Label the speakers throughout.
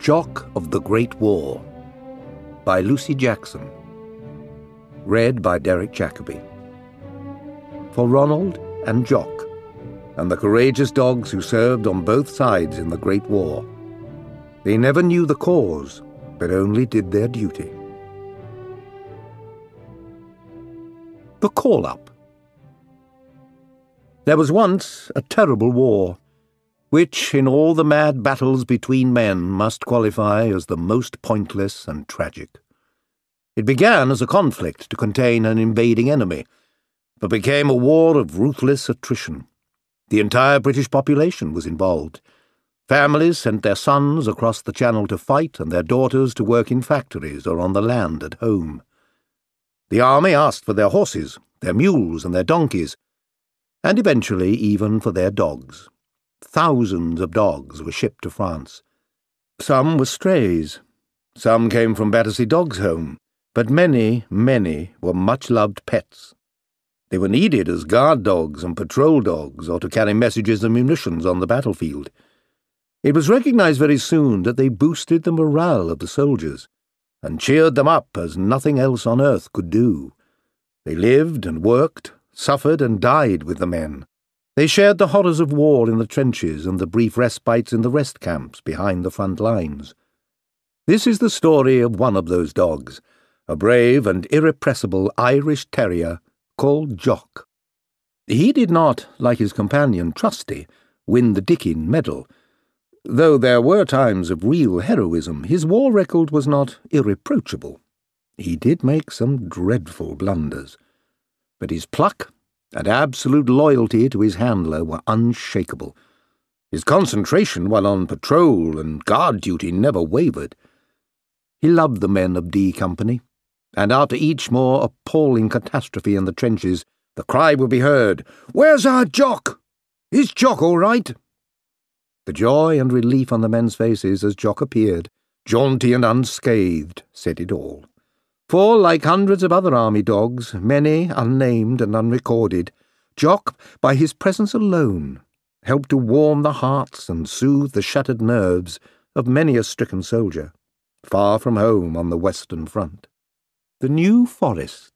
Speaker 1: Jock of the Great War by Lucy Jackson. Read by Derek Jacobi. For Ronald and Jock, and the courageous dogs who served on both sides in the Great War. They never knew the cause, but only did their duty. The Call-Up. There was once a terrible war, which, in all the mad battles between men, must qualify as the most pointless and tragic. It began as a conflict to contain an invading enemy, but became a war of ruthless attrition. The entire British population was involved. Families sent their sons across the Channel to fight and their daughters to work in factories or on the land at home. The army asked for their horses, their mules and their donkeys, and eventually even for their dogs. Thousands of dogs were shipped to France. Some were strays. Some came from Battersea Dogs' Home, but many, many were much-loved pets. They were needed as guard dogs and patrol dogs or to carry messages and munitions on the battlefield. It was recognized very soon that they boosted the morale of the soldiers and cheered them up as nothing else on earth could do. They lived and worked, suffered and died with the men. They shared the horrors of war in the trenches and the brief respites in the rest camps behind the front lines. This is the story of one of those dogs, a brave and irrepressible Irish Terrier called Jock. He did not, like his companion Trusty, win the Dickin medal. Though there were times of real heroism, his war record was not irreproachable. He did make some dreadful blunders, but his pluck and absolute loyalty to his handler were unshakable. His concentration while on patrol and guard duty never wavered. He loved the men of D Company, and after each more appalling catastrophe in the trenches, the cry would be heard, "Where's our Jock? Is Jock all right?" The joy and relief on the men's faces as Jock appeared, jaunty and unscathed, said it all. For, like hundreds of other army dogs, many unnamed and unrecorded, Jock, by his presence alone, helped to warm the hearts and soothe the shattered nerves of many a stricken soldier, far from home on the Western Front. The New Forest.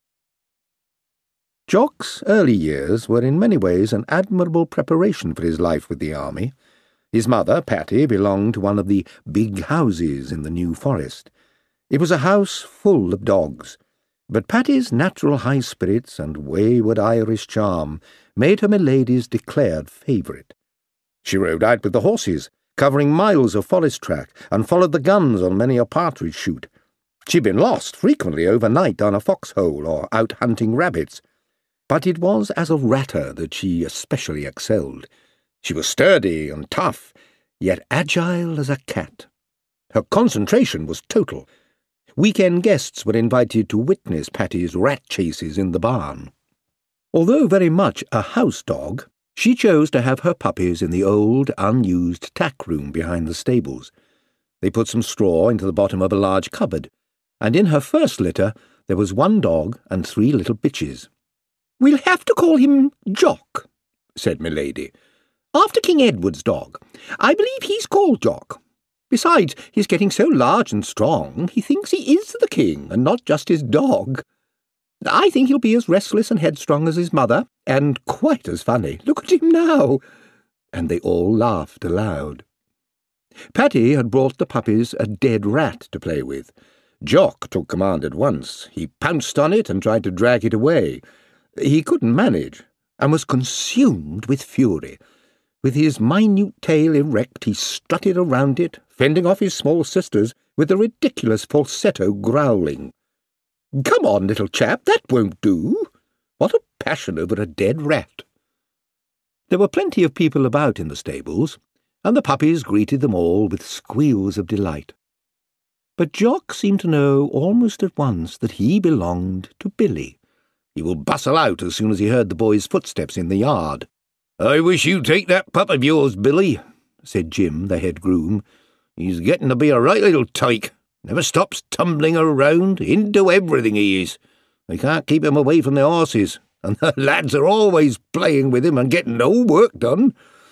Speaker 1: Jock's early years were in many ways an admirable preparation for his life with the army. His mother, Patty, belonged to one of the big houses in the New Forest. It was a house full of dogs, but Patty's natural high spirits and wayward Irish charm made her milady's declared favourite. She rode out with the horses, covering miles of forest track, and followed the guns on many a partridge shoot. She'd been lost frequently overnight down a foxhole or out hunting rabbits, but it was as a ratter that she especially excelled. She was sturdy and tough, yet agile as a cat. Her concentration was total. Weekend guests were invited to witness Patty's rat chases in the barn. Although very much a house dog, she chose to have her puppies in the old, unused tack room behind the stables. They put some straw into the bottom of a large cupboard, and in her first litter there was one dog and 3 little bitches. "We'll have to call him Jock," said milady. "After King Edward's dog. I believe he's called Jock. Besides, he's getting so large and strong, he thinks he is the king, and not just his dog. I think he'll be as restless and headstrong as his mother, and quite as funny. Look at him now." And they all laughed aloud. Patty had brought the puppies a dead rat to play with. Jock took command at once. He pounced on it and tried to drag it away. He couldn't manage, and was consumed with fury. With his minute tail erect, he strutted around it, fending off his small sisters with a ridiculous falsetto growling. "Come on, little chap, that won't do." What a passion over a dead rat! There were plenty of people about in the stables, and the puppies greeted them all with squeals of delight. But Jock seemed to know almost at once that he belonged to Billy. He would bustle out as soon as he heard the boy's footsteps in the yard. "I wish you'd take that pup of yours, Billy," said Jim, the head groom. "He's getting to be a right little tyke. Never stops tumbling around, into everything he is. They can't keep him away from the horses, and the lads are always playing with him and getting no work done.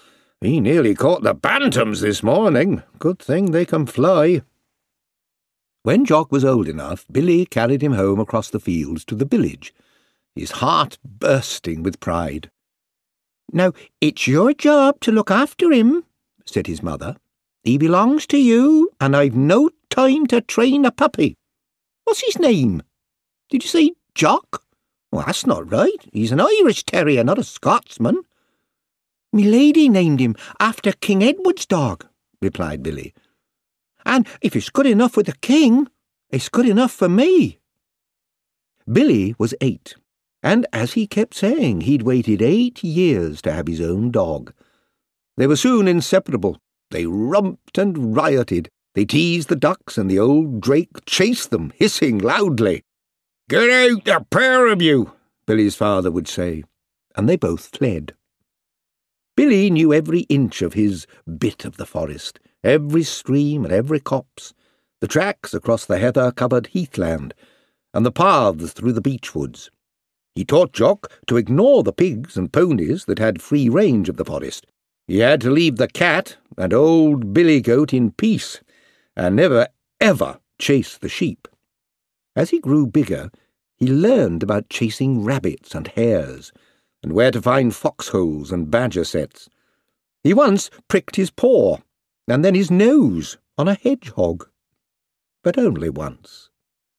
Speaker 1: He nearly caught the bantams this morning. Good thing they can fly. When Jock was old enough, Billy carried him home across the fields to the village, his heart bursting with pride. "Now, it's your job to look after him," said his mother. "He belongs to you, and I've no time to train a puppy. What's his name? Did you say Jock? Well, that's not right. He's an Irish Terrier, not a Scotsman." "Me lady named him after King Edward's dog," replied Billy. "And if it's good enough with the king, it's good enough for me." Billy was 8, and as he kept saying, he'd waited 8 years to have his own dog. They were soon inseparable. They romped and rioted. They teased the ducks, and the old drake chased them, hissing loudly. "Get out, the pair of you," Billy's father would say, and they both fled. Billy knew every inch of his bit of the forest, every stream and every copse, the tracks across the heather-covered heathland, and the paths through the beechwoods. He taught Jock to ignore the pigs and ponies that had free range of the forest. He had to leave the cat and old Billy Goat in peace, and never, ever chase the sheep. As he grew bigger, he learned about chasing rabbits and hares, and where to find foxholes and badger sets. He once pricked his paw, and then his nose, on a hedgehog. But only once.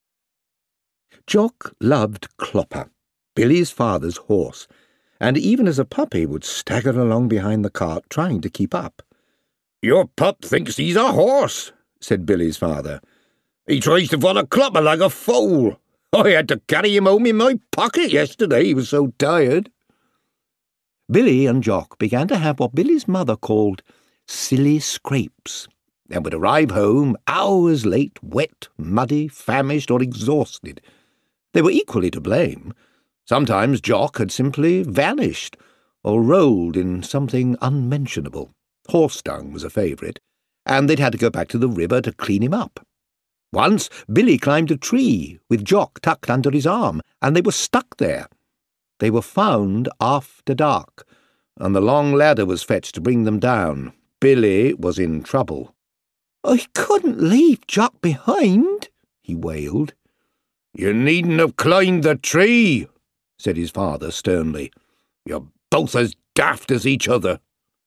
Speaker 1: Jock loved Clopper, Billy's father's horse, and even as a puppy would stagger along behind the cart trying to keep up. "Your pup thinks he's a horse," said Billy's father. "He tries to follow Clopper like a foal. I had to carry him home in my pocket yesterday, he was so tired." Billy and Jock began to have what Billy's mother called silly scrapes, and would arrive home hours late, wet, muddy, famished, or exhausted. They were equally to blame. Sometimes Jock had simply vanished, or rolled in something unmentionable. Horse dung was a favourite, and they'd had to go back to the river to clean him up. Once Billy climbed a tree, with Jock tucked under his arm, and they were stuck there. They were found after dark, and the long ladder was fetched to bring them down. Billy was in trouble. "I couldn't leave Jock behind," he wailed. "You needn't have climbed the tree," said his father sternly. "You're both as daft as each other."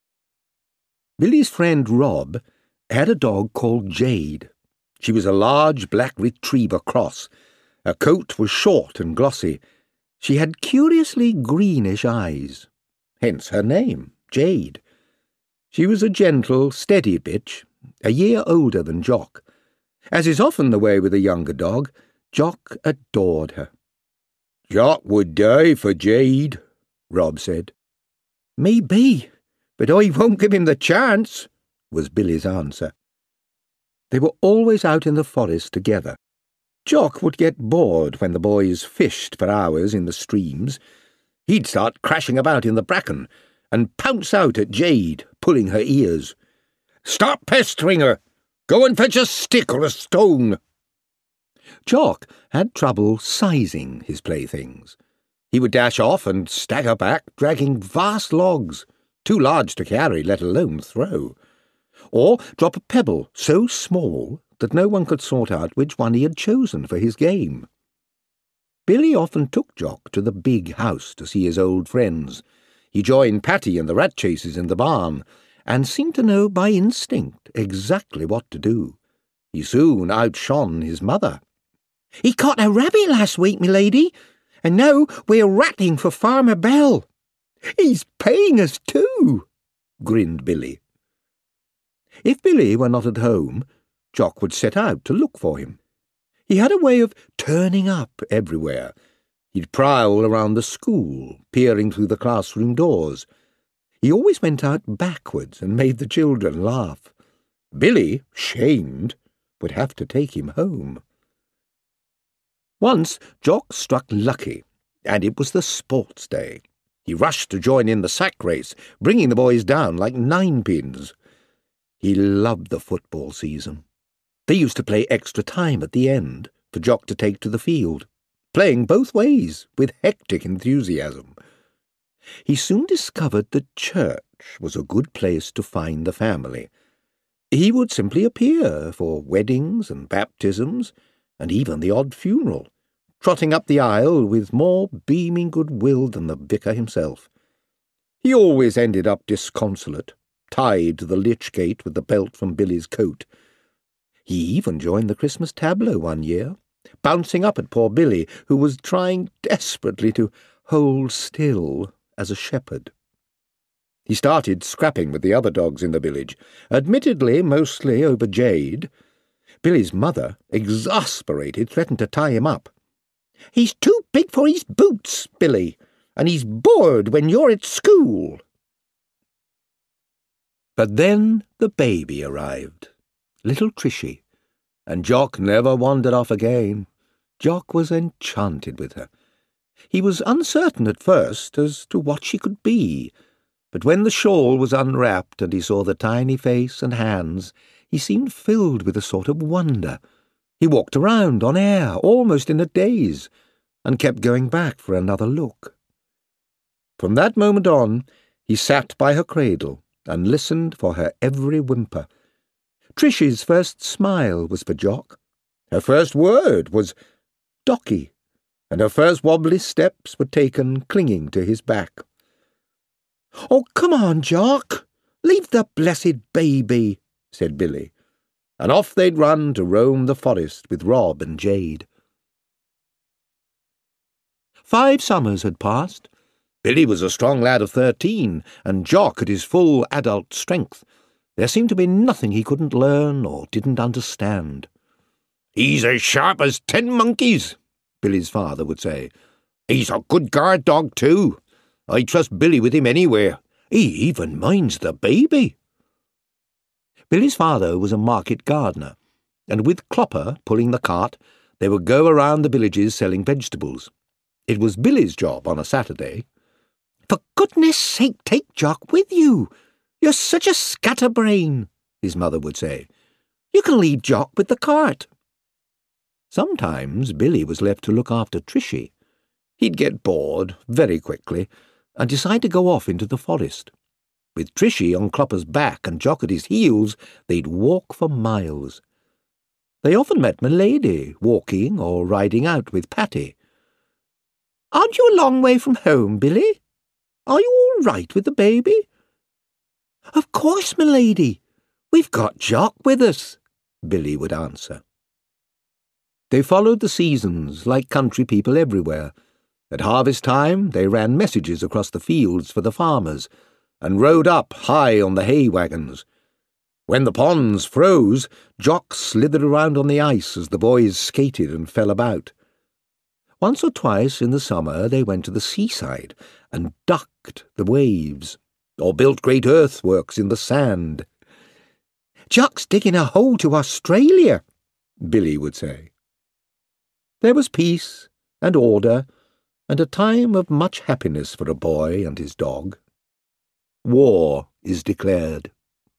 Speaker 1: Billy's friend Rob had a dog called Jade. She was a large black retriever cross. Her coat was short and glossy. She had curiously greenish eyes, hence her name, Jade. She was a gentle, steady bitch, a year older than Jock. As is often the way with a younger dog, Jock adored her. "Jock would die for Jade," Rob said. "Maybe, but I won't give him the chance," was Billy's answer. They were always out in the forest together. Jock would get bored when the boys fished for hours in the streams. He'd start crashing about in the bracken and pounce out at Jade, pulling her ears. "Stop pestering her! Go and fetch a stick or a stone!" Jock had trouble sizing his playthings. He would dash off and stagger back, dragging vast logs, too large to carry, let alone throw, or drop a pebble so small that no one could sort out which one he had chosen for his game. Billy often took Jock to the big house to see his old friends. He joined Patty in the rat chases in the barn, and seemed to know by instinct exactly what to do. He soon outshone his mother. "He caught a rabbit last week, milady, and now we're ratting for Farmer Bell. He's paying us too," grinned Billy. If Billy were not at home, Jock would set out to look for him. He had a way of turning up everywhere. He'd prowl around the school, peering through the classroom doors. He always went out backwards and made the children laugh. Billy, shamed, would have to take him home. Once Jock struck lucky, and it was the sports day. He rushed to join in the sack race, bringing the boys down like ninepins. He loved the football season. They used to play extra time at the end for Jock to take to the field, playing both ways with hectic enthusiasm. He soon discovered that church church was a good place to find the family. He would simply appear for weddings and baptisms, and even the odd funeral, trotting up the aisle with more beaming goodwill than the vicar himself. He always ended up disconsolate, tied to the lich gate with the belt from Billy's coat. He even joined the Christmas tableau one year, bouncing up at poor Billy, who was trying desperately to hold still as a shepherd. He started scrapping with the other dogs in the village, admittedly mostly over Jade. Billy's mother, exasperated, threatened to tie him up. "He's too big for his boots, Billy, and he's bored when you're at school." But then the baby arrived, little Trishy, and Jock never wandered off again. Jock was enchanted with her. He was uncertain at first as to what she could be, but when the shawl was unwrapped and he saw the tiny face and hands, he seemed filled with a sort of wonder. He walked around on air, almost in a daze, and kept going back for another look. From that moment on, he sat by her cradle and listened for her every whimper. Trishy's first smile was for Jock. Her first word was "Docky," and her first wobbly steps were taken clinging to his back. "Oh, come on, Jock, leave the blessed baby," said Billy, and off they'd run to roam the forest with Rob and Jade. 5 summers had passed. Billy was a strong lad of 13, and Jock at his full adult strength. There seemed to be nothing he couldn't learn or didn't understand. "He's as sharp as 10 monkeys," Billy's father would say. "He's a good guard dog, too. I trust Billy with him anywhere. He even minds the baby." Billy's father was a market gardener, and with Clopper pulling the cart, they would go around the villages selling vegetables. It was Billy's job on a Saturday. "For goodness sake, take Jock with you. You're such a scatterbrain," his mother would say. "You can leave Jock with the cart." Sometimes Billy was left to look after Trishy. He'd get bored very quickly and decide to go off into the forest. With Trishy on Clopper's back and Jock at his heels, they'd walk for miles. They often met Milady, walking or riding out with Patty. "Aren't you a long way from home, Billy? Are you all right with the baby?" "Of course, Milady. We've got Jock with us," Billy would answer. They followed the seasons like country people everywhere. At harvest time they ran messages across the fields for the farmers and rode up high on the hay wagons. When the ponds froze, Jock slithered around on the ice as the boys skated and fell about. Once or twice in the summer they went to the seaside and ducked the waves, or built great earthworks in the sand. "Jock's digging a hole to Australia," Billy would say. There was peace and order, and a time of much happiness for a boy and his dog. War is declared.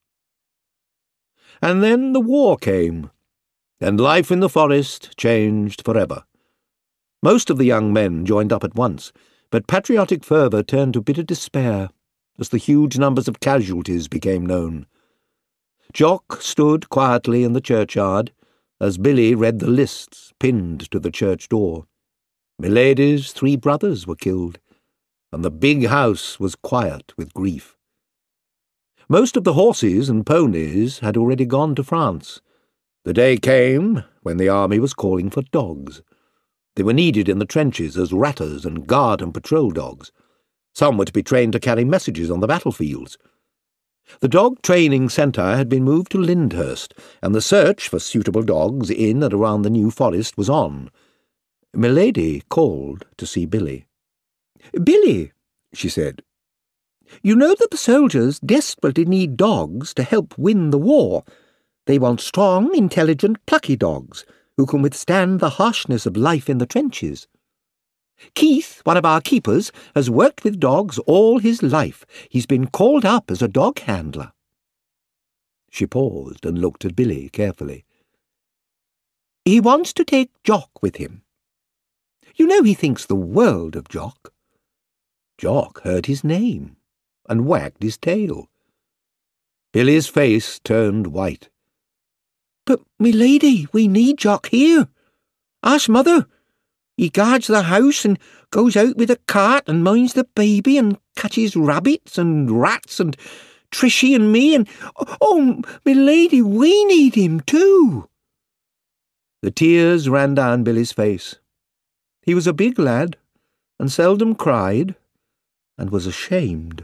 Speaker 1: And then the war came, and life in the forest changed forever. Most of the young men joined up at once, but patriotic fervour turned to bitter despair as the huge numbers of casualties became known. Jock stood quietly in the churchyard as Billy read the lists pinned to the church door. Milady's 3 brothers were killed, and the big house was quiet with grief. Most of the horses and ponies had already gone to France. The day came when the army was calling for dogs. They were needed in the trenches as ratters and guard and patrol dogs. Some were to be trained to carry messages on the battlefields. The dog training centre had been moved to Lyndhurst, and the search for suitable dogs in and around the New Forest was on. Milady called to see Billy. "Billy," she said, "you know that the soldiers desperately need dogs to help win the war. They want strong, intelligent, plucky dogs who can withstand the harshness of life in the trenches. Keith, one of our keepers, has worked with dogs all his life. He's been called up as a dog handler." She paused and looked at Billy carefully. "He wants to take Jock with him. You know he thinks the world of Jock." Jock heard his name. and wagged his tail. Billy's face turned white. "But, me lady, we need Jock here. Ask mother. He guards the house and goes out with a cart and minds the baby and catches rabbits and rats and Trishy and me and... Oh, me lady, we need him too." The tears ran down Billy's face. He was a big lad and seldom cried and was ashamed.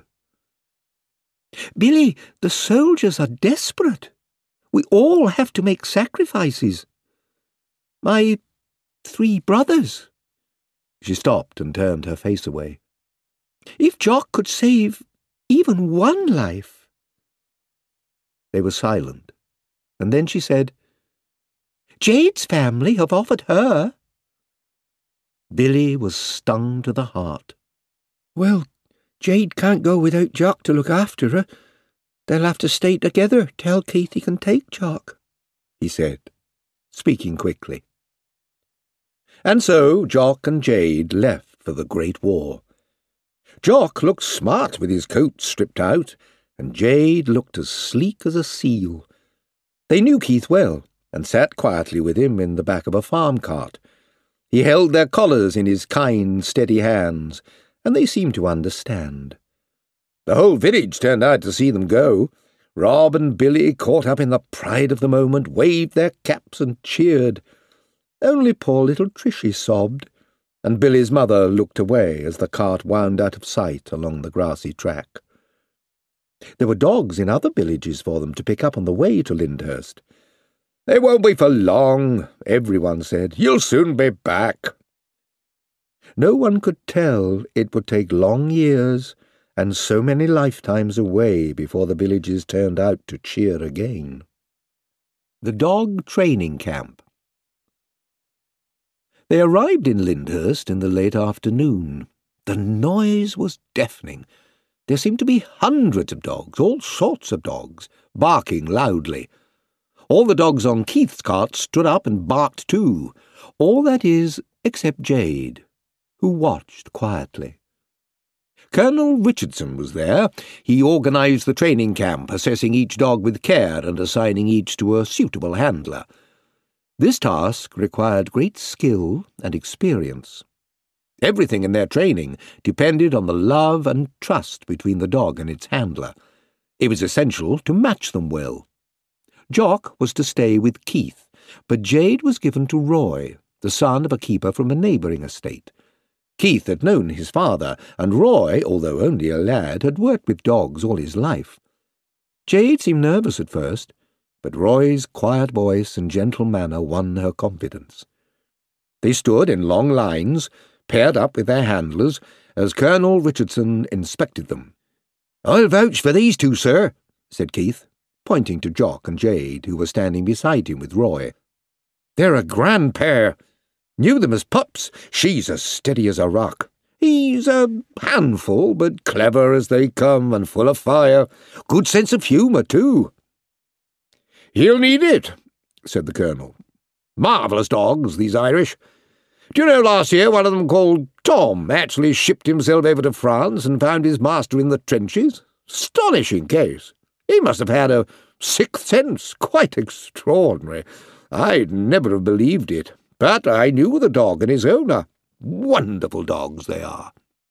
Speaker 1: "Billy, the soldiers are desperate. We all have to make sacrifices. My 3 brothers." She stopped and turned her face away. "If Jock could save even one life." They were silent, and then she said, "Jade's family have offered her." Billy was stung to the heart. "Well, Jade can't go without Jock to look after her. They'll have to stay together. Tell Keith he can take Jock," he said, speaking quickly. And so Jock and Jade left for the Great War. Jock looked smart with his coat stripped out, and Jade looked as sleek as a seal. They knew Keith well, and sat quietly with him in the back of a farm cart. He held their collars in his kind, steady hands, and they seemed to understand. The whole village turned out to see them go. Rob and Billy, caught up in the pride of the moment, waved their caps and cheered. Only poor little Trishy sobbed, and Billy's mother looked away as the cart wound out of sight along the grassy track. There were dogs in other villages for them to pick up on the way to Lyndhurst. "They won't be for long," everyone said. "You'll soon be back." No one could tell it would take long years and so many lifetimes away before the villages turned out to cheer again. The Dog Training Camp. They arrived in Lyndhurst in the late afternoon. The noise was deafening. There seemed to be hundreds of dogs, all sorts of dogs, barking loudly. All the dogs on Keith's cart stood up and barked too, all that is, except Jade, who watched quietly. Colonel Richardson was there. He organised the training camp, assessing each dog with care and assigning each to a suitable handler. This task required great skill and experience. Everything in their training depended on the love and trust between the dog and its handler. It was essential to match them well. Jock was to stay with Keith, but Jade was given to Roy, the son of a keeper from a neighbouring estate. Keith had known his father, and Roy, although only a lad, had worked with dogs all his life. Jade seemed nervous at first, but Roy's quiet voice and gentle manner won her confidence. They stood in long lines, paired up with their handlers, as Colonel Richardson inspected them. "I'll vouch for these two, sir," said Keith, pointing to Jock and Jade, who were standing beside him with Roy. "They're a grand pair. Knew them as pups. She's as steady as a rock. He's a handful, but clever as they come and full of fire. Good sense of humour, too." "He'll need it," said the Colonel. "Marvellous dogs, these Irish. Do you know, last year one of them called Tom actually shipped himself over to France and found his master in the trenches? Astonishing case. He must have had a sixth sense. Quite extraordinary. I'd never have believed it. But I knew the dog and his owner. Wonderful dogs they are."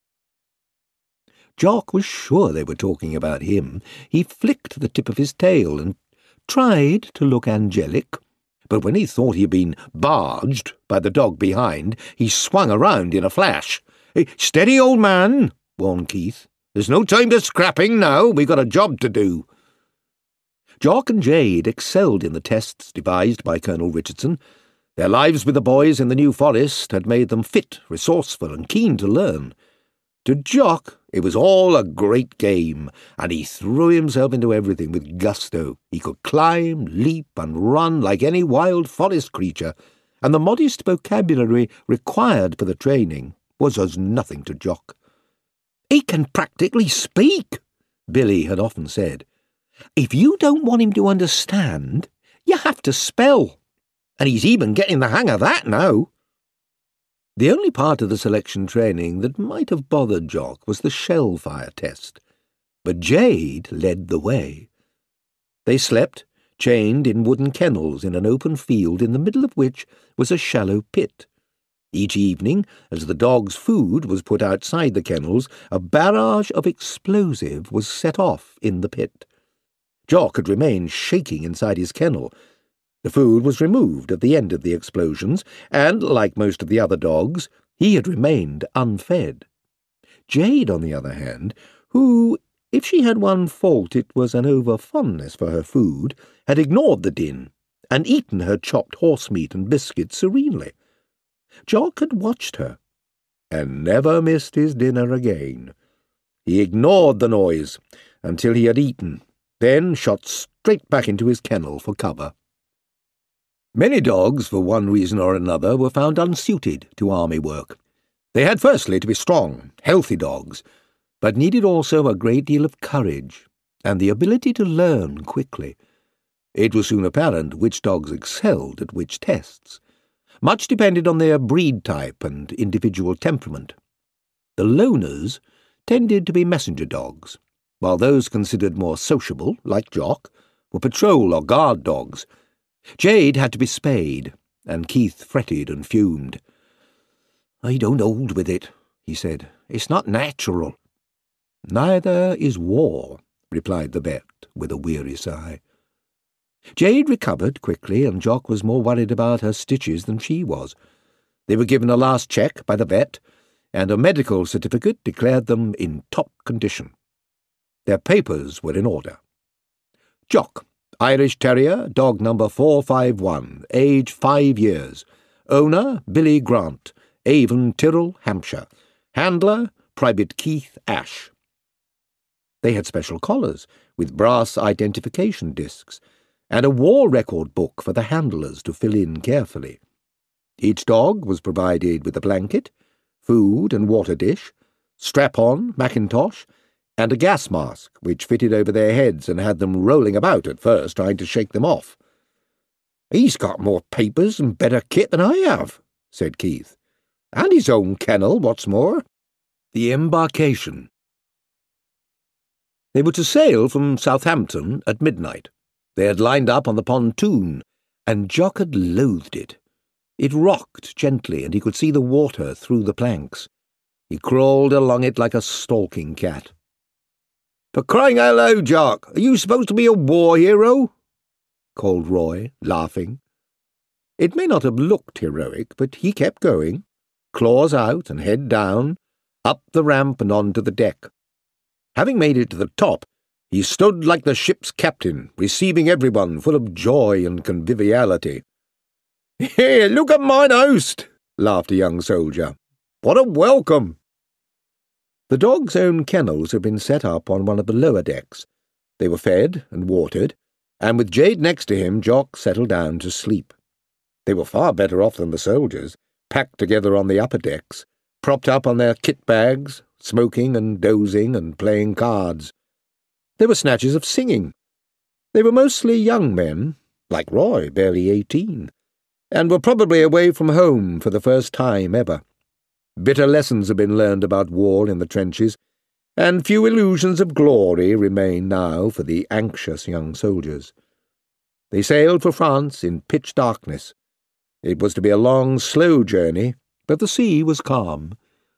Speaker 1: Jock was sure they were talking about him. He flicked the tip of his tail and tried to look angelic, but when he thought he had been barged by the dog behind, he swung around in a flash. "Hey, steady, old man," warned Keith. "There's no time for scrapping now. We've got a job to do." Jock and Jade excelled in the tests devised by Colonel Richardson. Their lives with the boys in the New Forest had made them fit, resourceful, and keen to learn. To Jock, it was all a great game, and he threw himself into everything with gusto. He could climb, leap, and run like any wild forest creature, and the modest vocabulary required for the training was as nothing to Jock. "He can practically speak," Billy had often said. "If you don't want him to understand, you have to spell. And he's even getting the hang of that now." The only part of the selection training that might have bothered Jock was the shell fire test. but Jade led the way. They slept, chained in wooden kennels in an open field in the middle of which was a shallow pit. Each evening, as the dogs' food was put outside the kennels, a barrage of explosive was set off in the pit. Jock had remained shaking inside his kennel. The food was removed at the end of the explosions, and, like most of the other dogs, he had remained unfed. Jade, on the other hand, who, if she had one fault it was an over-fondness for her food, had ignored the din and eaten her chopped horsemeat and biscuits serenely. Jock had watched her, and never missed his dinner again. He ignored the noise until he had eaten, then shot straight back into his kennel for cover. Many dogs, for one reason or another, were found unsuited to army work. They had firstly to be strong, healthy dogs, but needed also a great deal of courage and the ability to learn quickly. It was soon apparent which dogs excelled at which tests. Much depended on their breed type and individual temperament. The loners tended to be messenger dogs, while those considered more sociable, like Jock, were patrol or guard dogs. Jade had to be spayed, and Keith fretted and fumed. "I don't hold with it," he said. "It's not natural." "Neither is war," replied the vet, with a weary sigh. Jade recovered quickly, and Jock was more worried about her stitches than she was. They were given a last check by the vet, and a medical certificate declared them in top condition. Their papers were in order. Jock, Irish Terrier, dog number 451, age 5 years. Owner, Billy Grant, Avon, Tyrrell, Hampshire. Handler, Private Keith Ash. They had special collars with brass identification discs, and a war record book for the handlers to fill in carefully. Each dog was provided with a blanket, food and water dish, strap-on, mackintosh, and a gas mask which fitted over their heads and had them rolling about at first, trying to shake them off. "He's got more papers and better kit than I have," said Keith. "And his own kennel, what's more." The embarkation. They were to sail from Southampton at midnight. They had lined up on the pontoon, and Jock had loathed it. It rocked gently, and he could see the water through the planks. He crawled along it like a stalking cat. "For crying out loud, Jock, are you supposed to be a war hero?" called Roy, laughing. It may not have looked heroic, but he kept going, claws out and head down, up the ramp and onto the deck. Having made it to the top, he stood like the ship's captain, receiving everyone full of joy and conviviality. "Here, look at mine host," laughed a young soldier. "What a welcome!" The dogs' own kennels had been set up on one of the lower decks. They were fed and watered, and with Jade next to him, Jock settled down to sleep. They were far better off than the soldiers, packed together on the upper decks, propped up on their kit bags, smoking and dozing and playing cards. There were snatches of singing. They were mostly young men, like Roy, barely 18, and were probably away from home for the first time ever. Bitter lessons had been learned about war in the trenches, and few illusions of glory remained now for the anxious young soldiers. They sailed for France in pitch darkness. It was to be a long, slow journey, but the sea was calm.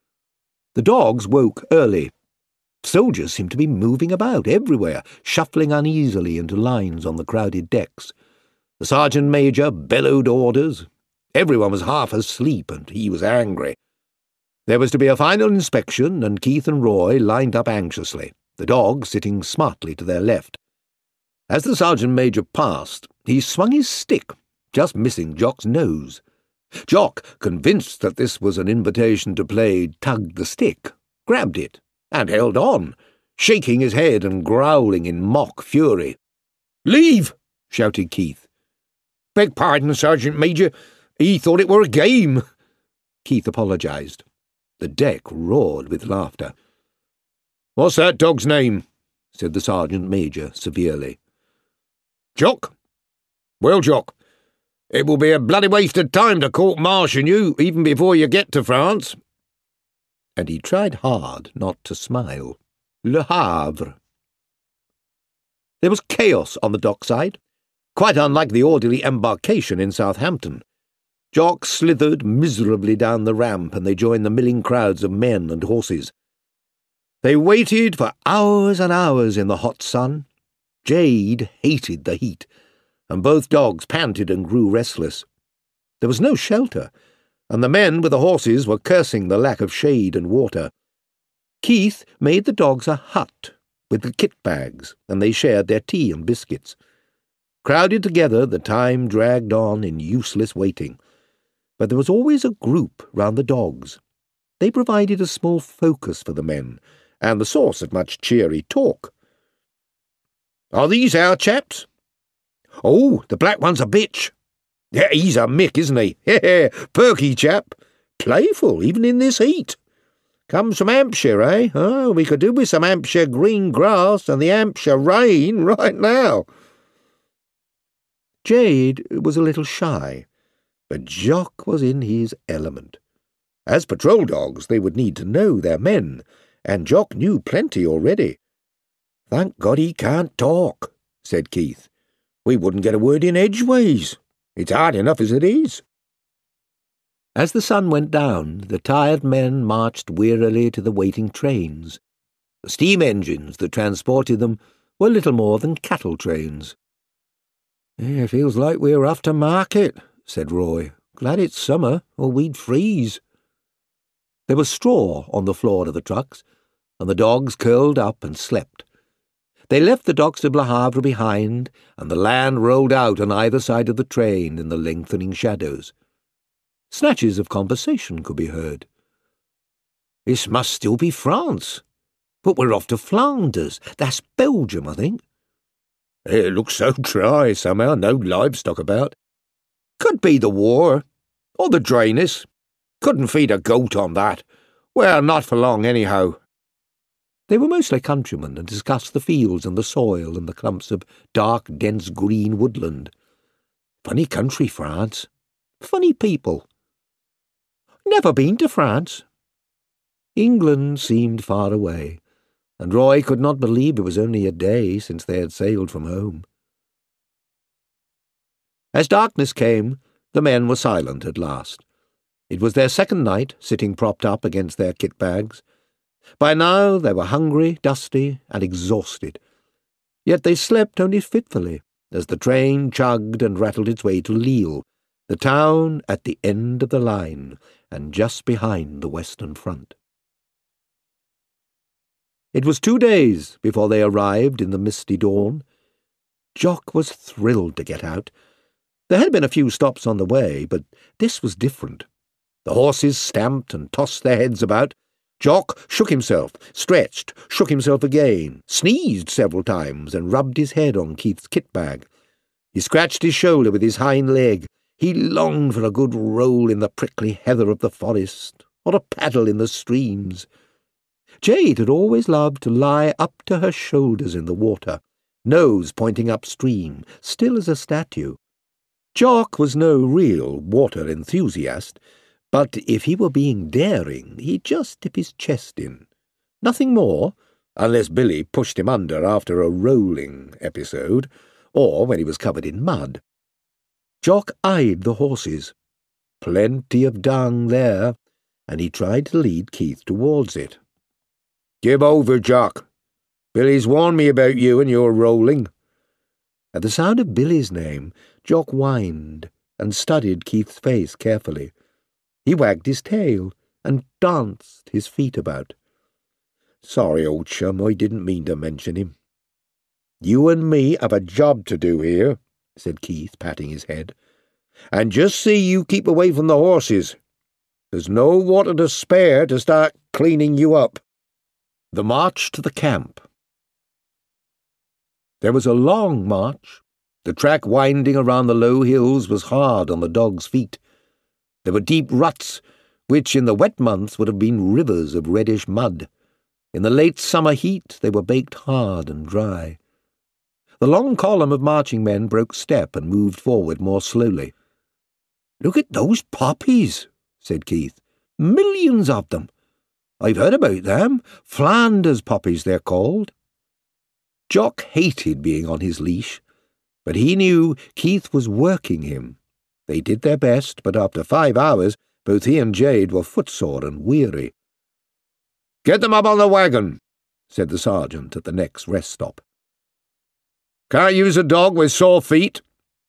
Speaker 1: The dogs woke early. Soldiers seemed to be moving about everywhere, shuffling uneasily into lines on the crowded decks. The sergeant major bellowed orders. Everyone was half asleep, and he was angry. There was to be a final inspection, and Keith and Roy lined up anxiously, the dog sitting smartly to their left. As the sergeant major passed, he swung his stick, just missing Jock's nose. Jock, convinced that this was an invitation to play tug the stick, grabbed it and held on, shaking his head and growling in mock fury. "Leave!" shouted Keith. "Beg pardon, Sergeant Major. He thought it were a game." Keith apologised. The deck roared with laughter. "What's that dog's name?" said the Sergeant Major severely. "Jock? Well, Jock, it will be a bloody waste of time to court-martial you even before you get to France." And he tried hard not to smile. Le Havre. There was chaos on the dockside, quite unlike the orderly embarkation in Southampton. Jock slithered miserably down the ramp, and they joined the milling crowds of men and horses. They waited for hours and hours in the hot sun. Jade hated the heat, and both dogs panted and grew restless. There was no shelter, and the men with the horses were cursing the lack of shade and water. Keith made the dogs a hut with the kit bags, and they shared their tea and biscuits. Crowded together, the time dragged on in useless waiting. But there was always a group round the dogs. They provided a small focus for the men, and the source of much cheery talk. "Are these our chaps?" "Oh, the black one's a bitch." "Yeah, he's a mick, isn't he? Perky chap. Playful, even in this heat. Comes from Hampshire, eh? Oh, we could do with some Hampshire green grass and the Hampshire rain right now." Jade was a little shy, but Jock was in his element. As patrol dogs, they would need to know their men, and Jock knew plenty already. "Thank God he can't talk," said Keith. "We wouldn't get a word in edgeways. It's hard enough as it is." As the sun went down, the tired men marched wearily to the waiting trains. The steam engines that transported them were little more than cattle trains. "It feels like we're off to market," said Roy. "Glad it's summer, or we'd freeze." There was straw on the floor of the trucks, and the dogs curled up and slept. They left the docks of Le Havre behind, and the land rolled out on either side of the train in the lengthening shadows. Snatches of conversation could be heard. "This must still be France. But we're off to Flanders. That's Belgium, I think." "It looks so dry somehow, no livestock about." "Could be the war, or the drayness. Couldn't feed a goat on that. Well, not for long, anyhow." They were mostly countrymen, and discussed the fields and the soil and the clumps of dark, dense green woodland. "Funny country, France. Funny people." "Never been to France." England seemed far away, and Roy could not believe it was only a day since they had sailed from home. As darkness came, the men were silent at last. It was their second night, sitting propped up against their kit bags. By now they were hungry, dusty, and exhausted. Yet they slept only fitfully, as the train chugged and rattled its way to Lille, the town at the end of the line, and just behind the Western Front. It was 2 days before they arrived in the misty dawn. Jock was thrilled to get out. There had been a few stops on the way, but this was different. The horses stamped and tossed their heads about. Jock shook himself, stretched, shook himself again, sneezed several times, and rubbed his head on Keith's kit bag. He scratched his shoulder with his hind leg. He longed for a good roll in the prickly heather of the forest, or a paddle in the streams. Jade had always loved to lie up to her shoulders in the water, nose pointing upstream, still as a statue. Jock was no real water enthusiast, but if he were being daring, he'd just dip his chest in. Nothing more, unless Billy pushed him under after a rolling episode, or when he was covered in mud. Jock eyed the horses. Plenty of dung there, and he tried to lead Keith towards it. "Give over, Jock. Billy's warned me about you and your rolling." At the sound of Billy's name, Jock whined and studied Keith's face carefully. He wagged his tail and danced his feet about. "Sorry, old chum, I didn't mean to mention him." "You and me have a job to do here," said Keith, patting his head. "And just see you keep away from the horses. There's no water to spare to start cleaning you up." The march to the camp. There was a long march. The track winding around the low hills was hard on the dogs' feet. There were deep ruts, which in the wet months would have been rivers of reddish mud. In the late summer heat they were baked hard and dry. The long column of marching men broke step and moved forward more slowly. "Look at those poppies," said Keith. "Millions of them. I've heard about them. Flanders poppies, they're called." Jock hated being on his leash, but he knew Keith was working him. They did their best, but after 5 hours, both he and Jade were footsore and weary. "Get them up on the wagon," said the sergeant at the next rest stop. "Can't use a dog with sore feet."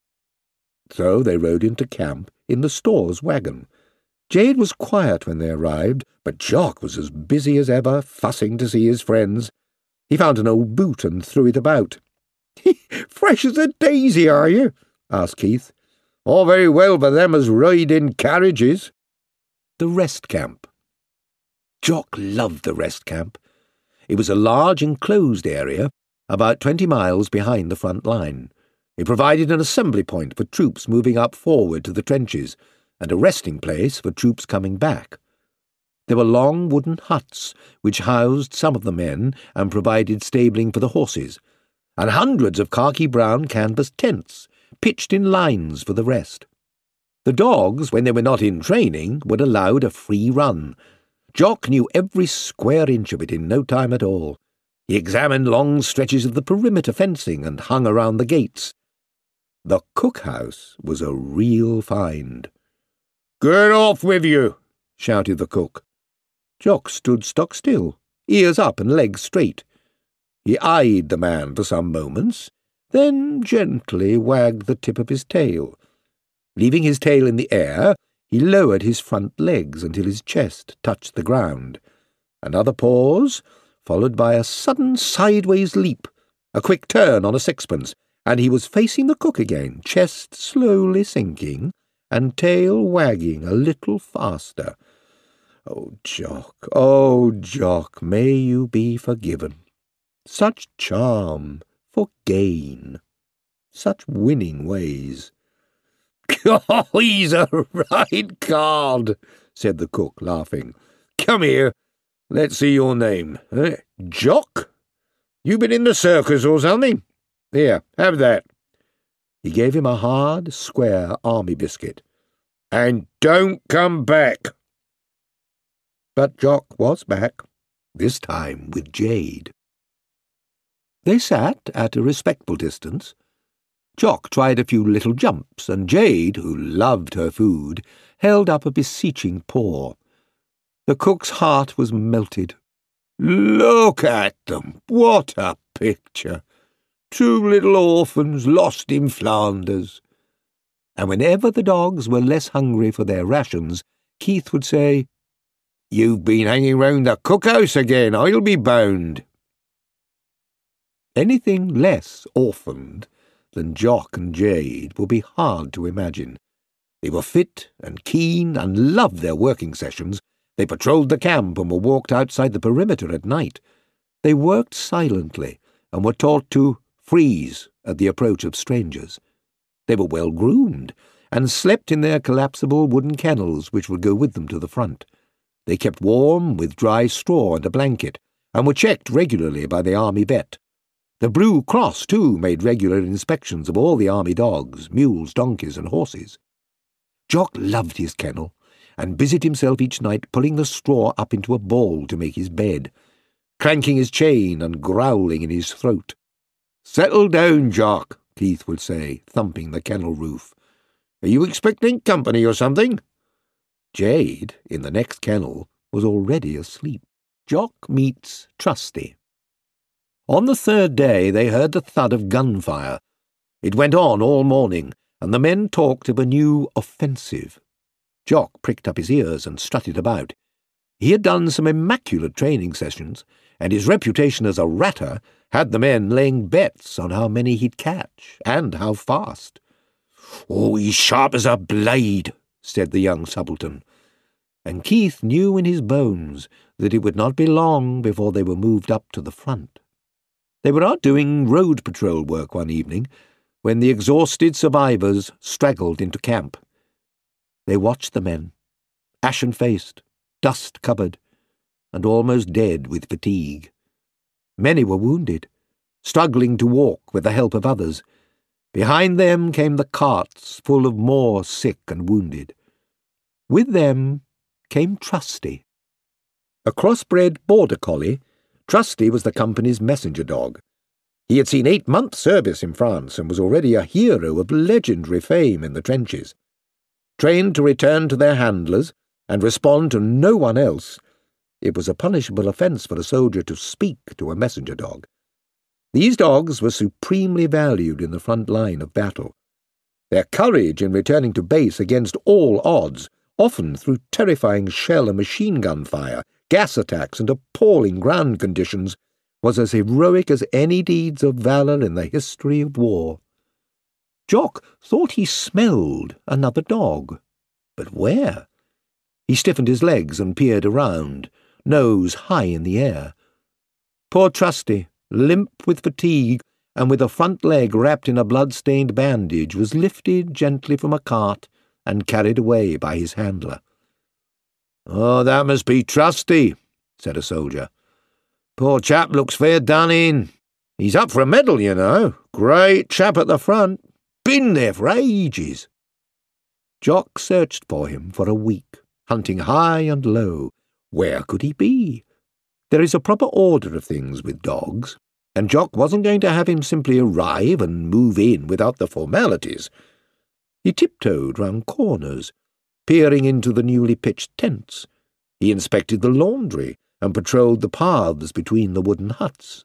Speaker 1: So they rode into camp in the store's wagon. Jade was quiet when they arrived, but Jock was as busy as ever, fussing to see his friends. He found an old boot and threw it about. "Fresh as a daisy, are you?" asked Keith. "All very well for them as ride in carriages." The rest camp. Jock loved the rest camp. It was a large enclosed area, about 20 miles behind the front line. It provided an assembly point for troops moving up forward to the trenches, and a resting place for troops coming back. There were long wooden huts, which housed some of the men and provided stabling for the horses, and hundreds of khaki-brown canvas tents, pitched in lines for the rest. The dogs, when they were not in training, were allowed a free run. Jock knew every square inch of it in no time at all. He examined long stretches of the perimeter fencing and hung around the gates. The cookhouse was a real find. "Get off with you!" shouted the cook. Jock stood stock still, ears up and legs straight. He eyed the man for some moments, then gently wagged the tip of his tail. Leaving his tail in the air, he lowered his front legs until his chest touched the ground. Another pause, followed by a sudden sideways leap, a quick turn on a sixpence, and he was facing the cook again, chest slowly sinking and tail wagging a little faster. Oh, Jock, may you be forgiven. Such charm for gain, such winning ways. "Oh, he's a right card," said the cook, laughing. "Come here, let's see your name. Jock? You been in the circus or something? Here, have that." He gave him a hard, square army biscuit. "And don't come back." But Jock was back, this time with Jade. They sat at a respectful distance. Jock tried a few little jumps, and Jade, who loved her food, held up a beseeching paw. The cook's heart was melted. "Look at them! What a picture! 2 little orphans lost in Flanders." And whenever the dogs were less hungry for their rations, Keith would say, "You've been hanging round the cookhouse again, I'll be bound." Anything less orphaned than Jock and Jade would be hard to imagine. They were fit and keen and loved their working sessions. They patrolled the camp and were walked outside the perimeter at night. They worked silently and were taught to freeze at the approach of strangers. They were well groomed and slept in their collapsible wooden kennels which would go with them to the front. They kept warm with dry straw and a blanket, and were checked regularly by the army vet. The Blue Cross, too, made regular inspections of all the army dogs, mules, donkeys, and horses. Jock loved his kennel, and busied himself each night pulling the straw up into a ball to make his bed, clanking his chain and growling in his throat. "Settle down, Jock," Keith would say, thumping the kennel roof. "Are you expecting company or something?" Jade, in the next kennel, was already asleep. Jock meets Trusty. On the 3rd day they heard the thud of gunfire. It went on all morning, and the men talked of a new offensive. Jock pricked up his ears and strutted about. He had done some immaculate training sessions, and his reputation as a ratter had the men laying bets on how many he'd catch, and how fast. "Oh, he's sharp as a blade," said the young subaltern, and Keith knew in his bones that it would not be long before they were moved up to the front. They were out doing road patrol work one evening, when the exhausted survivors straggled into camp. They watched the men, ashen-faced, dust-covered, and almost dead with fatigue. Many were wounded, struggling to walk with the help of others. Behind them came the carts full of more sick and wounded. With them came Trusty. A crossbred border collie, Trusty was the company's messenger dog. He had seen 8 months' service in France and was already a hero of legendary fame in the trenches. Trained to return to their handlers and respond to no one else, it was a punishable offence for a soldier to speak to a messenger dog. These dogs were supremely valued in the front line of battle. Their courage in returning to base against all odds, often through terrifying shell and machine gun fire, gas attacks and appalling ground conditions, was as heroic as any deeds of valour in the history of war. Jock thought he smelled another dog. But where? He stiffened his legs and peered around, nose high in the air. Poor Trusty, limp with fatigue and with a front leg wrapped in a blood-stained bandage, was lifted gently from a cart and carried away by his handler. "Oh, that must be Trusty," said a soldier. "Poor chap looks fair done in. He's up for a medal, you know. Great chap at the front. Been there for ages." Jock searched for him for a week, hunting high and low. Where could he be? There is a proper order of things with dogs, and Jock wasn't going to have him simply arrive and move in without the formalities. He tiptoed round corners, peering into the newly pitched tents. He inspected the laundry and patrolled the paths between the wooden huts.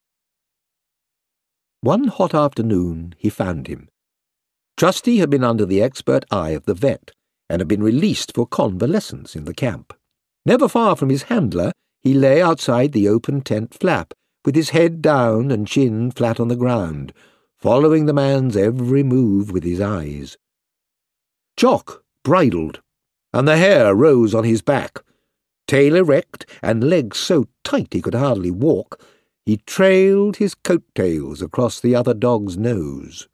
Speaker 1: One hot afternoon he found him. Trusty had been under the expert eye of the vet, and had been released for convalescence in the camp. Never far from his handler, he lay outside the open tent flap, with his head down and chin flat on the ground, following the man's every move with his eyes. Jock bridled, and the hair rose on his back. Tail erect and legs so tight he could hardly walk, he trailed his coat-tails across the other dog's nose.